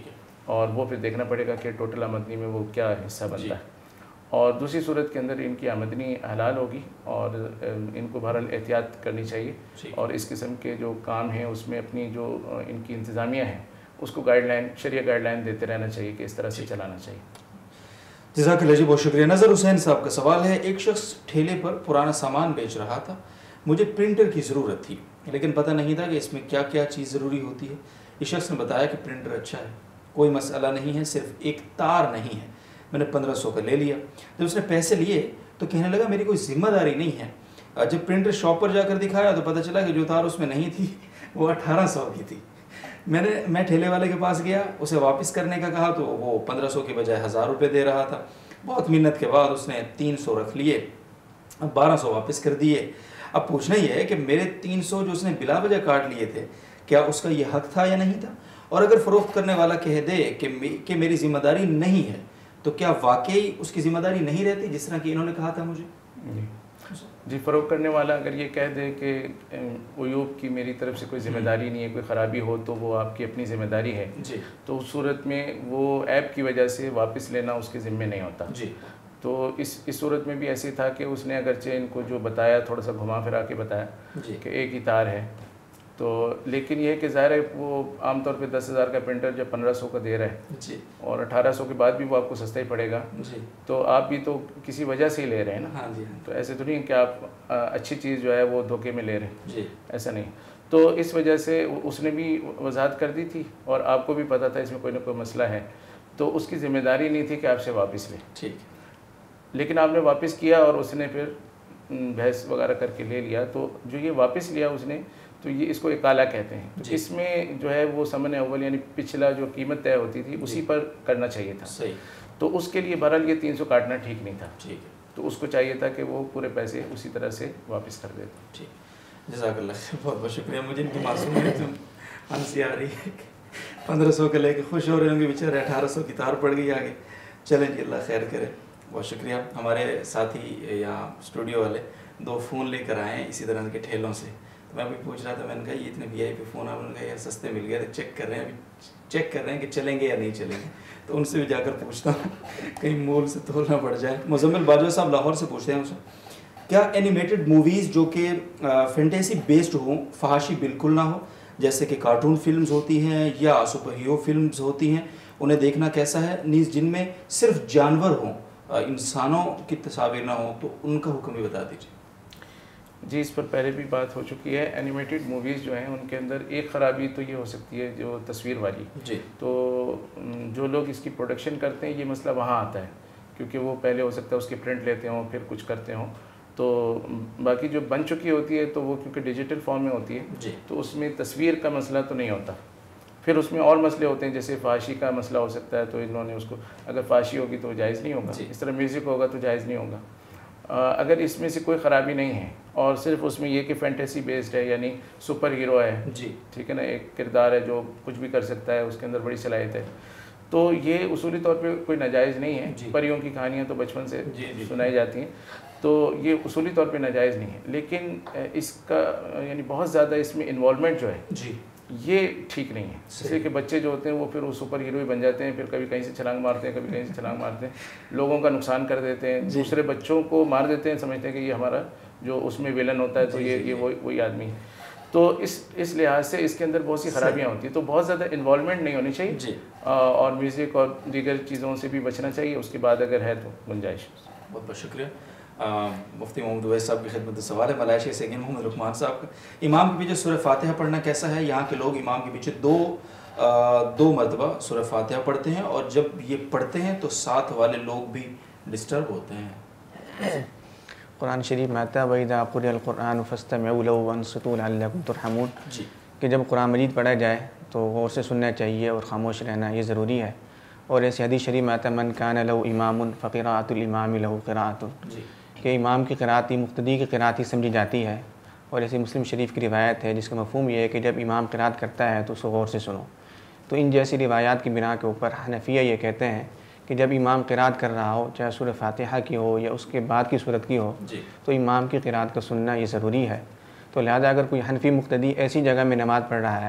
और वो फिर देखना पड़ेगा कि टोटल आमदनी में वो क्या हिस्सा बनता है। और दूसरी सूरत के अंदर इनकी आमदनी हलाल होगी और इनको बहरहाल एहतियात करनी चाहिए और इस किस्म के जो काम हैं उसमें अपनी जो इनकी इंतज़ामिया है उसको गाइडलाइन शरिया गाइडलाइन देते रहना चाहिए कि इस तरह से चलाना चाहिए।
जज़ाकल्लाह जी, बहुत शुक्रिया। नज़र हुसैन साहब का सवाल है, एक शख्स ठेले पर पुराना सामान बेच रहा था, मुझे प्रिंटर की ज़रूरत थी लेकिन पता नहीं था कि इसमें क्या क्या चीज़ ज़रूरी होती है। इस शख्स ने बताया कि प्रिंटर अच्छा है, कोई मसला नहीं है, सिर्फ एक तार नहीं है। मैंने पंद्रह सौ का ले लिया। जब उसने पैसे लिए तो कहने लगा मेरी कोई जिम्मेदारी नहीं है। जब प्रिंटर शॉप पर जाकर दिखाया तो पता चला कि जो तार उसमें नहीं थी वो अठारह सौ की थी। मैंने मैं ठेले वाले के पास गया, उसे वापस करने का कहा तो वो पंद्रह सौ के बजाय हज़ार रुपये दे रहा था। बहुत मिन्नत के बाद उसने तीन सौ रख लिए, अब बारह सौ वापस कर दिए। अब पूछना ही है कि मेरे तीन सौ जो उसने बिला वजह काट लिए थे, क्या उसका ये हक था या नहीं था? और अगर फ़रोख्त करने वाला कह दे कि मे, कि मेरी ज़िम्मेदारी नहीं है तो क्या वाकई उसकी ज़िम्मेदारी नहीं रहती जिस तरह कि इन्होंने कहा था मुझे?
जी, फ़रोख्त करने वाला अगर ये कह दे कि अयूब की मेरी तरफ से कोई ज़िम्मेदारी नहीं है, कोई ख़राबी हो तो वो आपकी अपनी ज़िम्मेदारी है जी, तो उस सूरत में वो ऐप की वजह से वापस लेना उसके ज़िम्मे नहीं होता जी। तो इस इस सूरत में भी ऐसी था कि उसने अगरचे इनको जो बताया थोड़ा सा घुमा फिरा के बताया कि एक ही तार है, तो लेकिन ये है कि ज़ाहिर है वो आमतौर पे दस हज़ार का प्रिंटर जब पंद्रह सौ का दे रहा है जी और अठारह सौ के बाद भी वो आपको सस्ता ही पड़ेगा जी, तो आप भी तो किसी वजह से ही ले रहे हैं ना। हाँ जी, हाँ। तो ऐसे तो नहीं कि आप आ, अच्छी चीज़ जो है वो धोखे में ले रहे हैं जी, ऐसा नहीं। तो इस वजह से उसने भी वजाहत कर दी थी और आपको भी पता था इसमें कोई ना कोई मसला है, तो उसकी ज़िम्मेदारी नहीं थी कि आपसे वापस ले, ठीक। लेकिन आपने वापस किया और उसने फिर बहस वगैरह करके ले लिया, तो जो ये वापस लिया उसने तो ये इसको इकाला कहते हैं। तो इसमें जो है वो समन अव्वल यानी पिछला जो कीमत तय होती थी उसी पर करना चाहिए था सही। तो उसके लिए बहरहाल ये तीन सौ काटना ठीक नहीं था, ठीक है। तो उसको चाहिए था कि वो पूरे पैसे उसी तरह से वापस कर देता।
ठीक, जज़ाकल्लाह, बहुत बहुत शुक्रिया। मुझे इनकी मासूमियत हंसी आ रही है, पंद्रह सौ के लेके खुश हो रहे होंगे बेचारे, अठारह सौ की तार पड़ गई आगे। चलें जी, अल्लाह खैर करे, बहुत शुक्रिया। हमारे साथी यहाँ स्टूडियो वाले दो फ़ोन लेकर आए हैं इसी तरह के ठेलों से, तो मैं अभी पूछ रहा था, मैंने कहा ये इतने वी आई पी फ़ोन आप उन्होंने कहा यार सस्ते मिल गए, तो चेक कर रहे हैं, अभी चेक कर रहे हैं कि चलेंगे या नहीं चलेंगे, तो उनसे भी जाकर पूछता हूँ कहीं मोल से तोलना पड़ जाए। मुज़म्मिल बाजवा साहब लाहौर से पूछते हैं उनसे, क्या एनिमेटेड मूवीज़ जो कि फैंटेसी बेस्ड हों, फहाशी बिल्कुल ना हो, जैसे कि कार्टून फिल्म्स होती हैं या सुपर हीरो फिल्म्स होती हैं, उन्हें देखना कैसा है? नीज़ जिनमें सिर्फ जानवर हों, इंसानों की तस्वीर ना हो, तो उनका हुक्म भी बता दीजिए।
जी, इस पर पहले भी बात हो चुकी है। एनिमेटेड मूवीज़ जो हैं उनके अंदर एक ख़राबी तो ये हो सकती है जो तस्वीर वाली जी, तो जो लोग इसकी प्रोडक्शन करते हैं ये मसला वहाँ आता है, क्योंकि वो पहले हो सकता है उसके प्रिंट लेते हों फिर कुछ करते हों, तो बाकी जो बन चुकी होती है तो वो क्योंकि डिजिटल फॉर्म में होती है जी, तो उसमें तस्वीर का मसला तो नहीं होता। फिर उसमें और मसले होते हैं, जैसे फाशी का मसला हो सकता है, तो इन्होंने उसको अगर फाशी होगी तो जायज़ नहीं होगा, इस तरह म्यूज़िक होगा तो जायज़ नहीं होगा। अगर इसमें से कोई ख़राबी नहीं है और सिर्फ उसमें ये कि फैंटेसी बेस्ड है, यानी सुपर हीरो है जी, ठीक है ना, एक किरदार है जो कुछ भी कर सकता है, उसके अंदर बड़ी सलाहियत है, तो ये उसूली तौर पे कोई नाजायज़ नहीं है। परियों की कहानियाँ तो बचपन से जी, जी, सुनाई जाती हैं, तो ये उसूली तौर पे नाजायज़ नहीं है, लेकिन इसका यानी बहुत ज़्यादा इसमें इन्वॉल्वमेंट जो है जी ये ठीक नहीं है। इसलिए कि बच्चे जो होते हैं वो फिर वो सुपर हीरो ही बन जाते हैं, फिर कभी कहीं से छलांग मारते हैं, कभी कहीं से छलांग मारते हैं, लोगों का नुकसान कर देते हैं, दूसरे बच्चों को मार देते हैं, समझते हैं कि ये हमारा जो उसमें विलन होता है तो ये ये वही वही आदमी है। तो इस इस लिहाज से इसके अंदर बहुत सी खराबियाँ होती हैं, तो बहुत ज़्यादा इन्वॉल्वमेंट नहीं होनी चाहिए जी, और म्यूज़िक और दीगर चीज़ों से भी बचना चाहिए, उसके बाद अगर है तो गुंजाइश।
बहुत बहुत शुक्रिया। मुफ्ती मोहम्मद उवैस साहब की खिदमत सवाल है मलेशिया से मोहम्मद रुकमान साहब का, इमाम के पीछे सूरह फातिहा पढ़ना कैसा है? यहाँ के लोग इमाम के पीछे दो आ, दो मरतबा सूरह फातिहा पढ़ते हैं और जब ये पढ़ते हैं तो साथ वाले लोग भी डिस्टर्ब होते हैं।
कुरान शरीफ में आता है वइज़ा क़ुरिअल क़ुरआन फ़स्तमिऊ लहू वअनसितू लअल्लकुम तुरहमून जी, कि जब कुरान मजीद पढ़ा जाए तो गौर से सुनना चाहिए और ख़ामोश रहना ये ज़रूरी है। और ऐसे हदीस शरीफ में आता है मन कान लहू इमामुन फ़क़िराअतुल इमामी लहू क़िराअतुन जी, कि इमाम की क़िराअत ही मुक़्तदी की क़िराअत ही समझी जाती है। और ऐसे मुस्लिम शरीफ की रिवायत है जिसका मफ़हूम ये है कि जब इमाम क़िराअत करता है तो उसको गौर से सुनो। तो इन जैसी रिवायात की बिना के ऊपर हनफिया ये कहते हैं कि जब इमाम क़िराअत कर रहा हो, चाहे सूरह फातिहा की हो या उसके बाद की सूरत की हो, तो इमाम की क़िराअत का सुनना ये ज़रूरी है। तो लिहाजा अगर कोई हनफी मुक़्तदी ऐसी जगह में नमाज़ पढ़ रहा है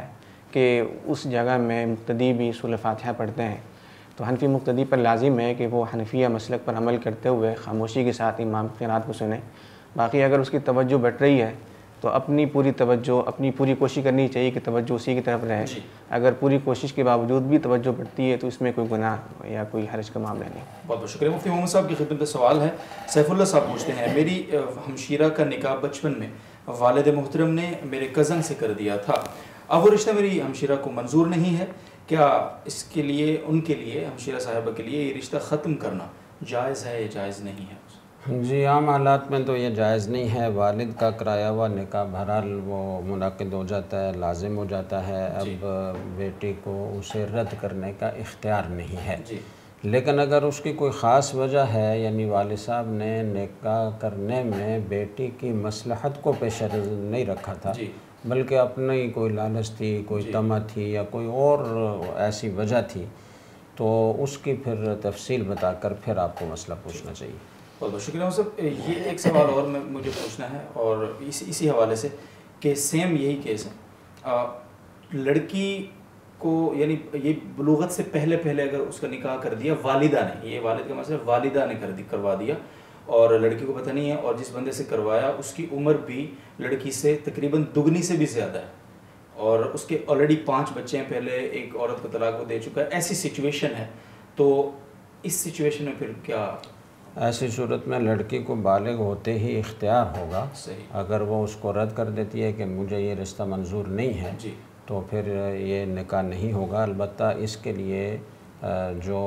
कि उस जगह में मुक्तदी भी सूरह फातिहा पढ़ते हैं। तो हनफी मुक्तदी पर लाजिम है कि वो हनफिया मसलक पर अमल करते हुए खामोशी के साथ इमाम की क़िरात को सुने। बाकी अगर उसकी तवज्जो बट रही है तो अपनी पूरी तवज्जो, अपनी पूरी कोशिश करनी चाहिए कि तवज्जो उसी की तरफ रहे। अगर पूरी कोशिश के बावजूद भी तवज्जो बढ़ती है तो इसमें कोई गुनाह या कोई हर्ज का मामला नहीं।
बहुत बहुत शुक्रिया। मुफ्ती मोहम्मद साहब की खिदमत में सवाल है। सैफुल्लाह साहब पूछते हैं, मेरी हमशीरा का निकाह बचपन में वालिद मोहतरम ने मेरे कज़न से कर दिया था। अब वो रिश्ता मेरी हमशीरा को मंजूर नहीं है, क्या इसके लिए उनके लिए हमशीरा साहिबा के लिए ये रिश्ता ख़त्म करना जायज़ है या जायज़ नहीं है?
जी, आम हालात में तो ये जायज़ नहीं है। वालिद का कराया हुआ निकाह बहरहाल वो मुनाकिद हो जाता है, लाजिम हो जाता है। अब बेटी को उसे रद्द करने का इख्तियार नहीं है। लेकिन अगर उसकी कोई ख़ास वजह है, यानी वालिद साहब ने निकाह करने में बेटी की मसलहत को पेश नज़र नहीं रखा था, बल्कि अपनी कोई लालच थी, कोई तमा थी या कोई और ऐसी वजह थी, तो उसकी फिर तफसील बताकर फिर आपको मसला पूछना चाहिए।
बहुत बहुत शुक्रिया साहब। ये एक सवाल और मैं मुझे पूछना है और इस इसी हवाले से कि सेम यही केस है, आ, लड़की को यानी ये बुलूगत से पहले पहले अगर उसका निकाह कर दिया वालिदा ने, ये वालिद का मतलब वालिदा ने कर दी करवा दिया और लड़की को पता नहीं है, और जिस बंदे से करवाया उसकी उम्र भी लड़की से तकरीबन दुगनी से भी ज़्यादा है और उसके ऑलरेडी पाँच बच्चे हैं, पहले एक औरत को तलाक दे चुका है, ऐसी सिचुएशन है, तो इस सिचुएशन में फिर क्या?
ऐसी सूरत में लड़की को बालिग होते ही इख्तियार होगा।
सही।
अगर वो उसको रद्द कर देती है कि मुझे ये रिश्ता मंजूर नहीं है
जी,
तो फिर ये निकाह नहीं होगा। अलबत्ता इसके लिए जो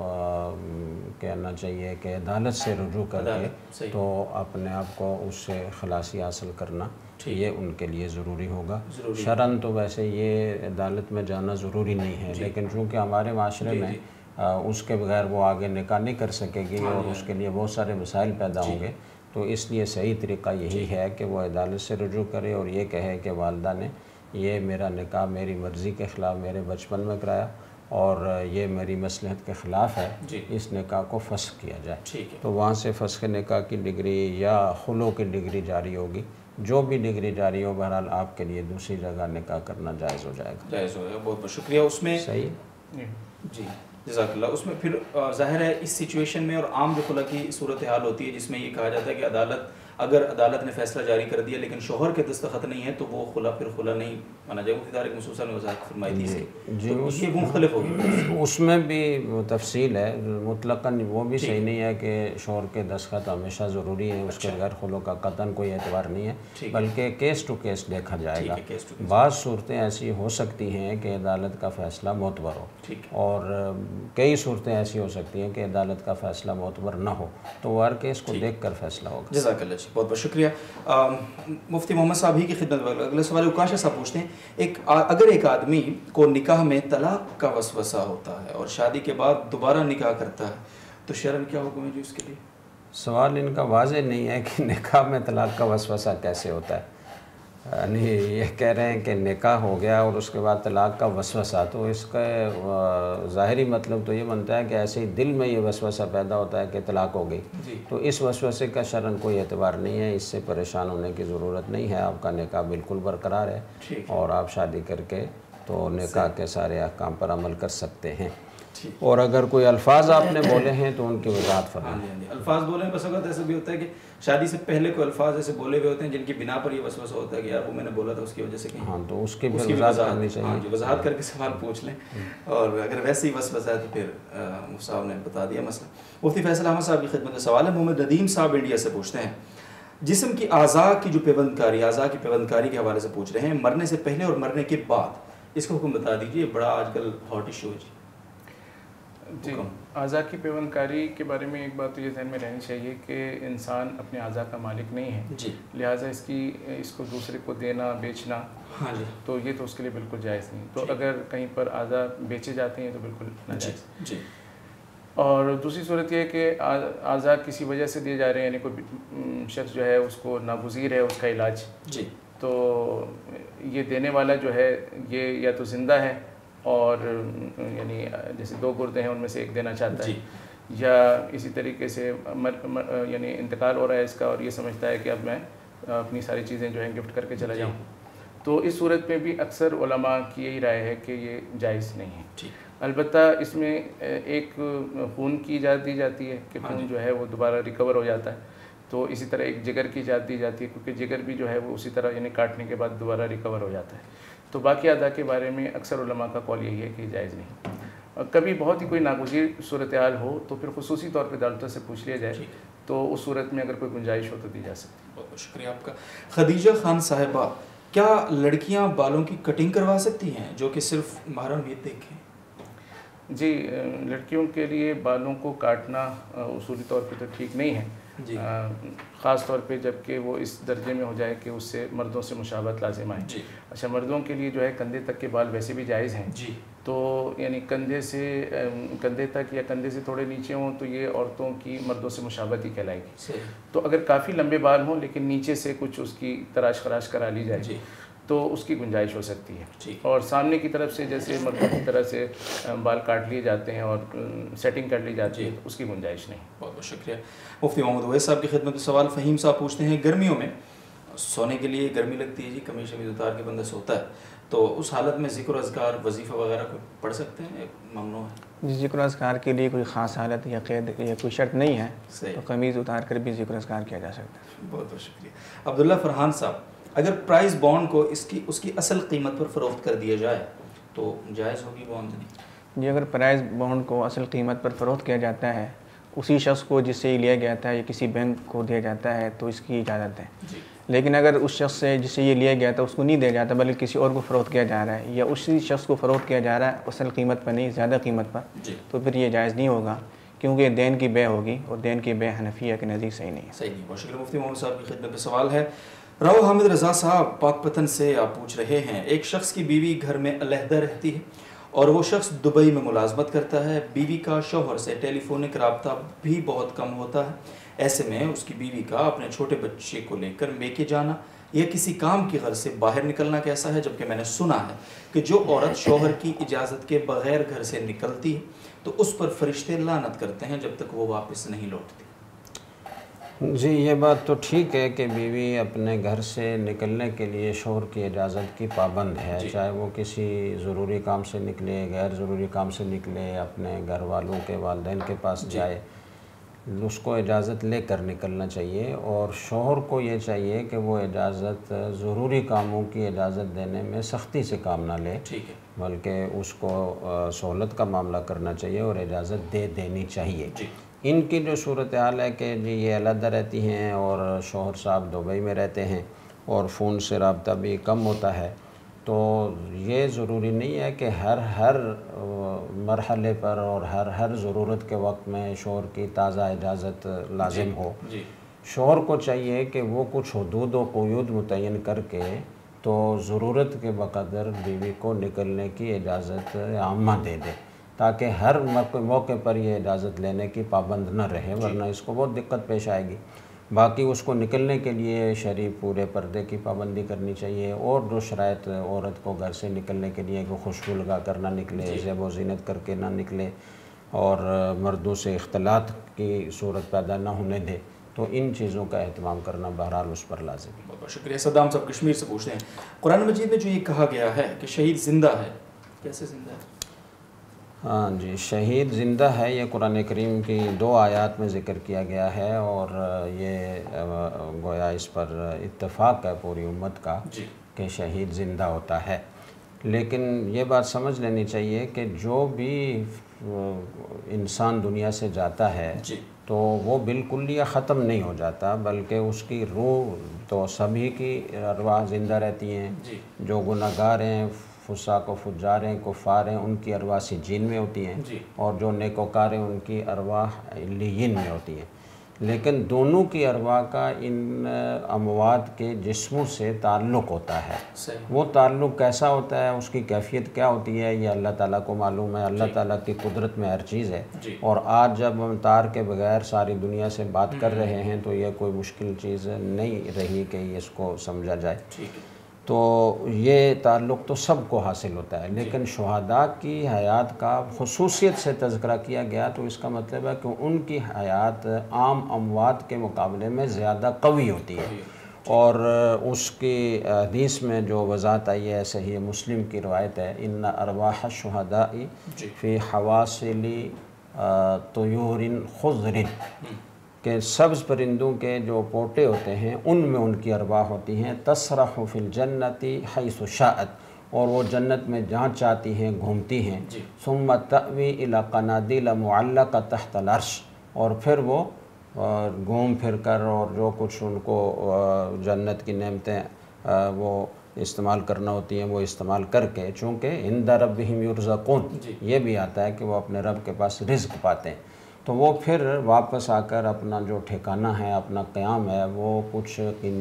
कहना चाहिए कि अदालत से रुजू करके तो अपने आप को उससे खलासी हासिल करना ये उनके लिए ज़रूरी होगा। शरन तो वैसे ये अदालत में जाना ज़रूरी नहीं है, लेकिन चूँकि हमारे माशरे में आ, उसके बगैर वो आगे निकाह नहीं कर सकेगी और उसके लिए बहुत सारे मसाइल पैदा होंगे, तो इसलिए सही तरीक़ा यही है कि वो अदालत से रुजू करे और ये कहे कि वालिदा ने ये मेरा निकाह मेरी मर्ज़ी के ख़िलाफ़ मेरे बचपन में कराया और ये मेरी मसलहत के ख़िलाफ़ है, इस निकाह को फ़स्ख़ किया जाए। तो वहाँ से फ़स्ख़ निकाह की डिग्री या खुलो की डिग्री जारी होगी। जो भी डिग्री जारी हो, बहरहाल आपके लिए दूसरी जगह निकाह करना जायज़ हो जाएगा।
जायज़ हो जाएगा। बहुत बहुत शुक्रिया। उसमें
सही
जी जज़ाकल्लाह। उसमें फिर ज़ाहिर है इस सिचुएशन में और आम जो खुला की सूरत हाल होती है जिसमें ये कहा जाता है कि अदालत अगर अदालत ने फैसला जारी कर दिया लेकिन शोहर के दस्तखत नहीं है तो वो खुला फिर खुला नहीं माना जाएगा। मुफ्ती तारिक मसूद साहब ने वज़ाहत फरमाई थी इसकी,
जी,
तो ये मुख्तलिफ होगी,
उसमें भी तफसील है। मुतलक़न वो भी सही नहीं है कि शोहर के दस्तखत हमेशा ज़रूरी है, उसके बगैर खुलो का कतन कोई एतबार नहीं है, बल्कि केस टू केस देखा जाएगा। बाज़ सूरतें ऐसी हो सकती हैं कि अदालत का फ़ैसला मोतबर हो और कई सूरतें ऐसी हो सकती हैं कि अदालत का फ़ैसला मोतबर ना हो, तो हर केस को देख कर फैसला होगा।
जज़ाकल्लाह, बहुत बहुत शुक्रिया। मुफ्ती मोहम्मद साहब ही की खिदमत में अगला सवाल उकाशा साहब पूछते हैं, एक आ, अगर एक आदमी को निकाह में तलाक का वसवसा होता है और शादी के बाद दोबारा निकाह करता है तो शरन क्या हुक्म है जी उसके लिए?
सवाल इनका वाज़ेह नहीं है कि निकाह में तलाक का वसवसा कैसे होता है। यानी ये कह रहे हैं कि निकाह हो गया और उसके बाद तलाक का वसवसा, तो इसका ज़ाहिरी मतलब तो ये बनता है कि ऐसे ही दिल में ये वसवसा पैदा होता है कि तलाक हो गई, तो इस वसवसे का शरन कोई एतबार नहीं है, इससे परेशान होने की ज़रूरत नहीं है। आपका निकाह बिल्कुल बरकरार है और आप शादी करके तो निकाह के सारे अहकाम पर अमल कर सकते हैं। और अगर कोई अल्फाज आपने बोले हैं तो उनकी वजाहत फरमाएं।
अल्फाज बोले बस वक्त ऐसा भी होता है कि शादी से पहले कोई अल्फाज ऐसे बोले हुए होते हैं जिनकी बिना पर ये वसवसा होता है कि यार वो मैंने बोला था उसकी वजह से कहीं,
हाँ, तो उसकी भी वजाहत करनी चाहिए।
हाँ जी, वजाहत करके सवाल पूछ लें और अगर वैसे ही वसवसा है तो फिर मुफ्ती साहब ने बता दिया मसला। मुफ्ती फैसल अहमद साहब की खिदमत में सवाल है। मोहम्मद नदीम साहब इंडिया से पूछते हैं, जिस्म की आज़ा की जो पेवंदकारी आज़ा की पेवंदकारी के हवाले से पूछ रहे हैं, मरने से पहले और मरने के बाद इसका हुक्म बता दीजिए, बड़ा आजकल हॉट इशू है जी।
जी, आज़ा की पेवंदकारी के बारे में एक बात तो ये ध्यान में रहनी चाहिए कि इंसान अपने आज़ा का मालिक नहीं है जी, लिहाजा इसकी इसको दूसरे को देना बेचना, हाँ जी, तो ये तो उसके लिए बिल्कुल जायज़ नहीं। तो अगर कहीं पर आज़ा बेचे जाते हैं तो बिल्कुल नाजायज़ जी। और दूसरी सूरत यह है कि आज़ा किसी वजह से दिए जा रहे हैं, यानी कोई शख्स जो है उसको नागुज़ीर है उसका इलाज जी, तो ये देने वाला जो है ये या तो ज़िंदा है और यानी जैसे दो गुर्दे हैं उनमें से एक देना चाहता है, या इसी तरीके से यानी इंतकाल हो रहा है इसका और ये समझता है कि अब मैं अपनी सारी चीज़ें जो हैं गिफ्ट करके चला जाऊँ, तो इस सूरत में भी अक्सर उलमा की यही राय है कि ये जायज़ नहीं है।
ठीक।
अलबत्ता इसमें एक खून की इजाज़त दी जाती है कि खून जो है वो दोबारा रिकवर हो जाता है, तो इसी तरह एक जिगर की इजाज़त दी जाती है क्योंकि जिगर भी जो है वो उसी तरह यानी काटने के बाद दोबारा रिकवर हो जाता है। तो बाकी अदा के बारे में अक्सर उलमा का कौल यही है कि जायज़ नहीं। और कभी बहुत ही कोई नागुज़ीर सूरत हाल हो तो फिर खुसूसी तौर पर अदालतों से पूछ लिया जाए, तो उस सूरत में अगर कोई गुंजाइश हो तो दी जा सकती है।
बहुत बहुत शुक्रिया आपका। खदीजा खान साहिबा, क्या लड़कियां बालों की कटिंग करवा सकती हैं जो कि सिर्फ महरम भी देखें?
जी, लड़कियों के लिए बालों को काटना उसूली तौर पे तो ठीक नहीं है, ख़ास तौर पे जबकि वो इस दर्जे में हो जाए कि उससे मर्दों से मुशाबत लाजिम आए। अच्छा, मर्दों के लिए जो है कंधे तक के बाल वैसे भी जायज़ हैं जी, तो यानी कंधे से कंधे तक या कंधे से थोड़े नीचे हों तो ये औरतों की मर्दों से मुशाबत ही कहलाएगी। तो अगर काफ़ी लंबे बाल हों लेकिन नीचे से कुछ उसकी तराश खराश करा ली जाए तो उसकी गुंजाइश हो सकती है। और सामने की तरफ से जैसे मर्दों की तरह से बाल काट लिए जाते हैं और सेटिंग कर ली जाती है तो उसकी गुंजाइश नहीं।
बहुत बहुत शुक्रिया। मुफ्ती मोहम्मद अवैस साहब की खिदमत में सवाल फ़हीम साहब पूछते हैं, गर्मियों में सोने के लिए गर्मी लगती है जी, कमीज शमीज उतार के बंदा सोता है, तो उस हालत में ज़िक्र अज़कार वजीफ़ा वगैरह को पढ़ सकते हैं? ममनू है?
ज़िक्र अज़कार के लिए कोई ख़ास हालत या क़ैद या कोई शर्त नहीं है, तो कमीज़ उतार कर भी ज़िक्र अज़कार किया जा सकता है।
बहुत बहुत शुक्रिया। अब्दुल्ला फरहान साहब, अगर प्राइस बॉन्ड को इसकी उसकी असल कीमत पर फ़रोख्त कर दिया जाए तो जायज़ होगी बॉन्ड?
जी, अगर प्राइस बॉन्ड को असल कीमत पर फ़रोख्त किया जाता है उसी शख्स को जिससे लिया गया था या किसी बैंक को दिया जाता है तो इसकी इजाज़त है। लेकिन अगर उस शख्स से जिससे ये लिया गया था उसको नहीं दिया जाता बल्कि किसी और को फ़रोख्त किया जा रहा है या उसी शख्स को फ़रोख्त किया जा रहा है असल कीमत पर नहीं ज़्यादा कीमत पर, तो फिर ये जायज़ नहीं होगा क्योंकि देन की बे होगी और देन की बे हनफिया के नज़दीक सही नहीं है।
सही नहीं। बहुत शुक्रिया। मुफ्ती मोहम्मद साहब की खिदमत में सवाल है, राव हामिद रज़ा साहब पाकपतन से आप पूछ रहे हैं, एक शख्स की बीवी घर में अलहदा रहती है और वो शख्स दुबई में मुलाजमत करता है, बीवी का शौहर से टेलीफोनिक रब्ता भी बहुत कम होता है, ऐसे में उसकी बीवी का अपने छोटे बच्चे को लेकर मेके जाना या किसी काम की गर्ज से बाहर निकलना कैसा है? जबकि मैंने सुना है कि जो औरत शौहर की इजाज़त के बगैर घर से निकलती है तो उस पर फरिश्ते लानत करते हैं जब तक वो वापस नहीं लौटती।
जी, ये बात तो ठीक है कि बीवी अपने घर से निकलने के लिए शौहर की इजाज़त की पाबंद है, चाहे वो किसी ज़रूरी काम से निकले, गैर ज़रूरी काम से निकले, अपने घर वालों के वालिदैन के पास जाए, उसको इजाज़त लेकर निकलना चाहिए। और शौहर को ये चाहिए कि वो इजाज़त ज़रूरी कामों की इजाज़त देने में सख्ती से काम ना ले, बल्कि उसको सहूलत का मामला करना चाहिए और इजाज़त दे देनी चाहिए। इनकी जो सूरत हाल है कि जी ये अलहदा रहती हैं और शौहर साहब दुबई में रहते हैं और फ़ोन से रब्ता भी कम होता है, तो ये ज़रूरी नहीं है कि हर हर मरहले पर और हर हर ज़रूरत के वक्त में शौहर की ताज़ा इजाज़त लाजिम हो। शौहर को चाहिए कि वो कुछ हदूद व क़ुयूद मुतय्यन करके तो ज़रूरत के बक़दर बीवी को निकलने की इजाज़त आम्मा दे दे, ताकि हर मौके पर यह इजाज़त लेने की पाबंद न रहे, वरना इसको बहुत दिक्कत पेश आएगी। बाकी उसको निकलने के लिए शरीफ पूरे पर्दे की पाबंदी करनी चाहिए और जो शराइत औरत को घर से निकलने के लिए कि खुशबू लगा कर ना निकले, ज़ेब व ज़ीनत करके ना निकले और मर्दों से इख्तलात की सूरत पैदा ना होने दे, तो इन चीज़ों का एहतमाम करना बहरहाल उस पर लाज़िम है।
बहुत बहुत शुक्रिया। सद्दाम साहब कश्मीर से पूछते हैं, कुरान मजीद में जो ये कहा गया है कि शहीद ज़िंदा है, कैसे ज़िंदा है?
हाँ जी, शहीद ज़िंदा है, ये कुरान करीम की दो आयात में ज़िक्र किया गया है और ये गोया इस पर इत्तेफाक है पूरी उम्मत का कि शहीद ज़िंदा होता है। लेकिन ये बात समझ लेनी चाहिए कि जो भी इंसान दुनिया से जाता है तो वो बिल्कुल या ख़त्म नहीं हो जाता, बल्कि उसकी रूह तो सभी की अरवाह ज़िंदा रहती हैं। जो गुनाहगार हैं, फुसाक व फुज्जार हैं, कुफ़ार हैं, उनकी अरवाह सिज्जीन में होती हैं और जो नेकोकार हैं उनकी अरवाह इल्लियीन में होती हैं। लेकिन दोनों की अरवाह का इन अमवात के जिस्मों से ताल्लुक़ होता है। वो ताल्लुक़ कैसा होता है, उसकी कैफियत क्या होती है, ये अल्लाह ताला को मालूम है। अल्लाह ताला की कुदरत में हर चीज़ है और आज जब हम तार के बगैर सारी दुनिया से बात कर रहे हैं तो ये कोई मुश्किल चीज़ नहीं रही कि इसको समझा जाए। तो ये ताल्लुक़ तो सबको हासिल होता है, लेकिन शुहदा की हयात का खुसूसियत से तज़किरा किया गया तो इसका मतलब है कि उनकी हयात आम अमवात के मुकाबले में ज़्यादा कवी होती है और उसकी हदीस में जो वज़ात आई है, सही मुस्लिम की रवायत है, इन्ना अरवाह शुहदाई फ़ी हवासिली तुयूरिन खुज़रिन, के सब्ज़ परिंदों के जो पोटे होते हैं उनमें उनकी अरवाह होती हैं, तसरहु फ़िल जन्नति हैसु शाअत, और वो जन्नत में जहाँ चाहती हैं घूमती हैं। सुम्मा तवी इला कनादिल मुअल्लक़ा तहतल अर्श, और फिर वो घूम फिर कर और जो कुछ उनको जन्नत की नेमतें वो इस्तेमाल करना होती हैं वो इस्तेमाल करके, चूँकि इंदा रब्बिहिम युरज़क़ून, ये भी आता है कि वो अपने रब के पास रिज़्क़ पाते हैं, तो वो फिर वापस आकर अपना जो ठिकाना है, अपना क़याम है, वो कुछ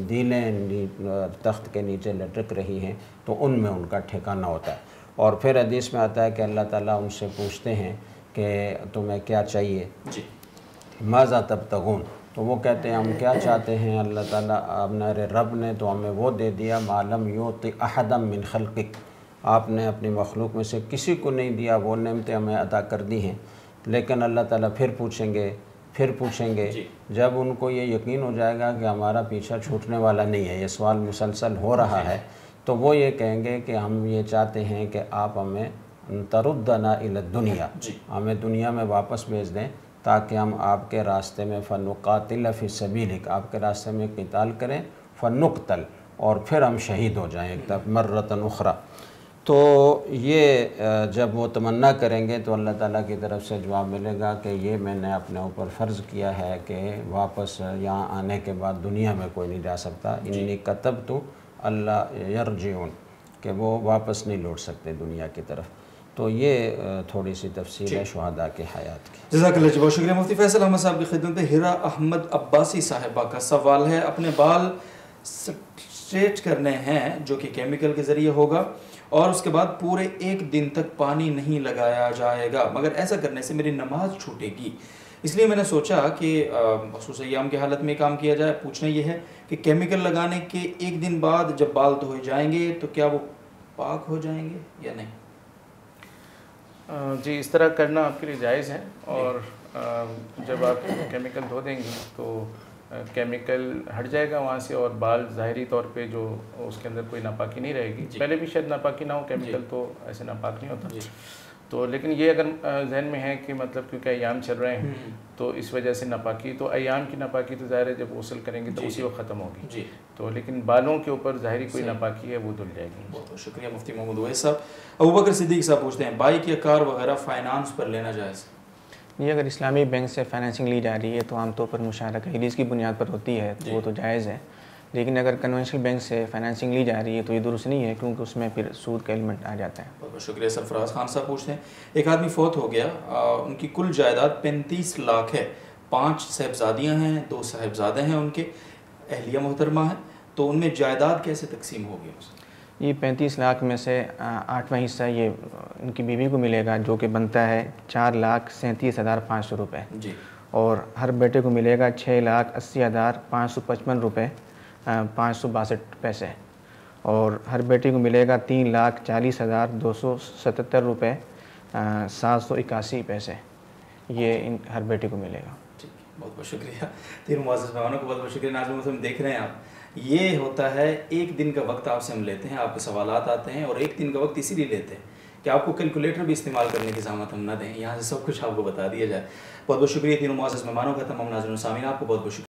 कंदीलें तख्त के नीचे लटक रही हैं, तो उनमें उनका ठिकाना होता है। और फिर हदीस में आता है कि अल्लाह ताला उनसे पूछते हैं कि तुम्हें क्या चाहिए, माज़ा तब्तगून, तो वो कहते हैं हम क्या चाहते हैं। अल्लाह ताला, हमारे रब ने तो हमें वो दे दिया, मालम युति अहदम मिन खल्क़िक, आपने अपनी मखलूक में से किसी को नहीं दिया, वो नेमतें हमें अता कर दी हैं। लेकिन अल्लाह ताला फिर पूछेंगे, फिर पूछेंगे, जब उनको ये यकीन हो जाएगा कि हमारा पीछा छूटने वाला नहीं है, ये सवाल मुसलसल हो रहा है, तो वो ये कहेंगे कि हम ये चाहते हैं कि आप हमें तरुद्दना इला दुनिया, हमें दुनिया में वापस भेज दें, ताकि हम आपके रास्ते में फ़नुक़ातिल फ़ी सबीलिक, आपके रास्ते में क़िताल करें, फ़नुक़तल, और फिर हम शहीद हो जाएँ एक दफ़ा मर्रतन उख़रा। तो ये जब वो तमन्ना करेंगे तो अल्लाह ताला की तरफ से जवाब मिलेगा कि ये मैंने अपने ऊपर फ़र्ज़ किया है कि वापस यहाँ आने के बाद दुनिया में कोई नहीं जा सकता। इन्नी कतब तो अल्लाह यरजिऊन, कि वो वापस नहीं लौट सकते दुनिया की तरफ। तो ये थोड़ी सी तफसील है शुहदा की हयात की।
जज़ाकल्लाह जी, बहुत शुक्रिया मुफ्ती फैसल अहमद साहब की खिदमत में। हिरा अहमद अब्बासी साहिबा का सवाल है, अपने बाल स्ट्रेट करने हैं जो कि केमिकल के ज़रिए होगा, और उसके बाद पूरे एक दिन तक पानी नहीं लगाया जाएगा, मगर ऐसा करने से मेरी नमाज छूटेगी, इसलिए मैंने सोचा कि मखसूस अय्याम की हालत में काम किया जाए। पूछना ये है कि केमिकल लगाने के एक दिन बाद जब बाल धोए जाएंगे तो क्या वो पाक हो जाएंगे या नहीं?
जी, इस तरह करना आपके लिए जायज़ है, और जब आप केमिकल धो देंगे तो केमिकल हट जाएगा वहाँ से, और बाल ज़ाहिरी तौर पे जो उसके अंदर कोई नापाकी नहीं रहेगी। पहले भी शायद नापाकी ना हो, केमिकल तो ऐसे नापाक नहीं होता, तो लेकिन ये अगर जहन में है कि मतलब क्योंकि अय्याम चल रहे हैं तो इस वजह से नापाकी, तो अय्याम की नापाकी तो ज़ाहिर है जब गौसल करेंगे तो उसी वक्त ख़त्म होगी, तो लेकिन बालों के ऊपर ज़ाहिरी कोई नापाकी है वो धुल जाएगी।
बहुत बहुत शुक्रिया मुफ्ती मोहम्मद उवैस साहब। अबू बकर सिद्दीक साहब पूछते हैं, बाइक या कार वगैरह फाइनेंस पर लेना जायज़?
ये अगर इस्लामी बैंक से फाइनेंसिंग ली जा रही है तो आमतौर पर मुशारका लीज़ की बुनियाद पर होती है, तो वो तो जायज़ है। लेकिन अगर कन्वेंशनल बैंक से फाइनेंसिंग ली जा रही है तो ये दुरुस्त नहीं है, क्योंकि उसमें फिर सूद का एलिमेंट आ जाता है।
बहुत बहुत शुक्रिया। सरफराज खान साहब पूछते हैं, एक आदमी फौत हो गया, आ, उनकी कुल जायदाद पैंतीस लाख है, पाँच साहिबजादियाँ हैं, दो साहिबजादे हैं, उनके अहलिया मोहतरमा है, तो उनमें जायदाद कैसे तकसीम होगी?
ये पैंतीस लाख में से आठवां हिस्सा ये उनकी बीवी को मिलेगा, जो कि बनता है चार लाख सैंतीस हज़ार पाँच सौ रुपये, और हर बेटे को मिलेगा छः लाख अस्सी हज़ार पाँच सौ पचपन रुपये पाँच सौ बासठ पैसे, और हर बेटी को मिलेगा तीन लाख चालीस हज़ार दो सौ सतहत्तर रुपये सात सौ इक्यासी पैसे, ये इन हर बेटी को मिलेगा।
ठीक, बहुत बहुत शुक्रिया। तीनों मुअज़्ज़ज़ मेहमानों को बहुत बहुत शुक्रिया। नाज़रीन हम देख रहे हैं आप, ये होता है एक दिन का वक्त आपसे हम लेते हैं, आपके सवालात आते हैं, और एक दिन का वक्त इसीलिए लेते हैं कि आपको कैलकुलेटर भी इस्तेमाल करने की ज़हमत हम ना दें, यहाँ से सब कुछ आपको बता दिया जाए। बहुत बहुत शुक्रिया तीनों मुअज़्ज़ज़ मेहमानों का, तमाम नाज़रीन सामीन आपको बहुत बहुत शुक्रिया।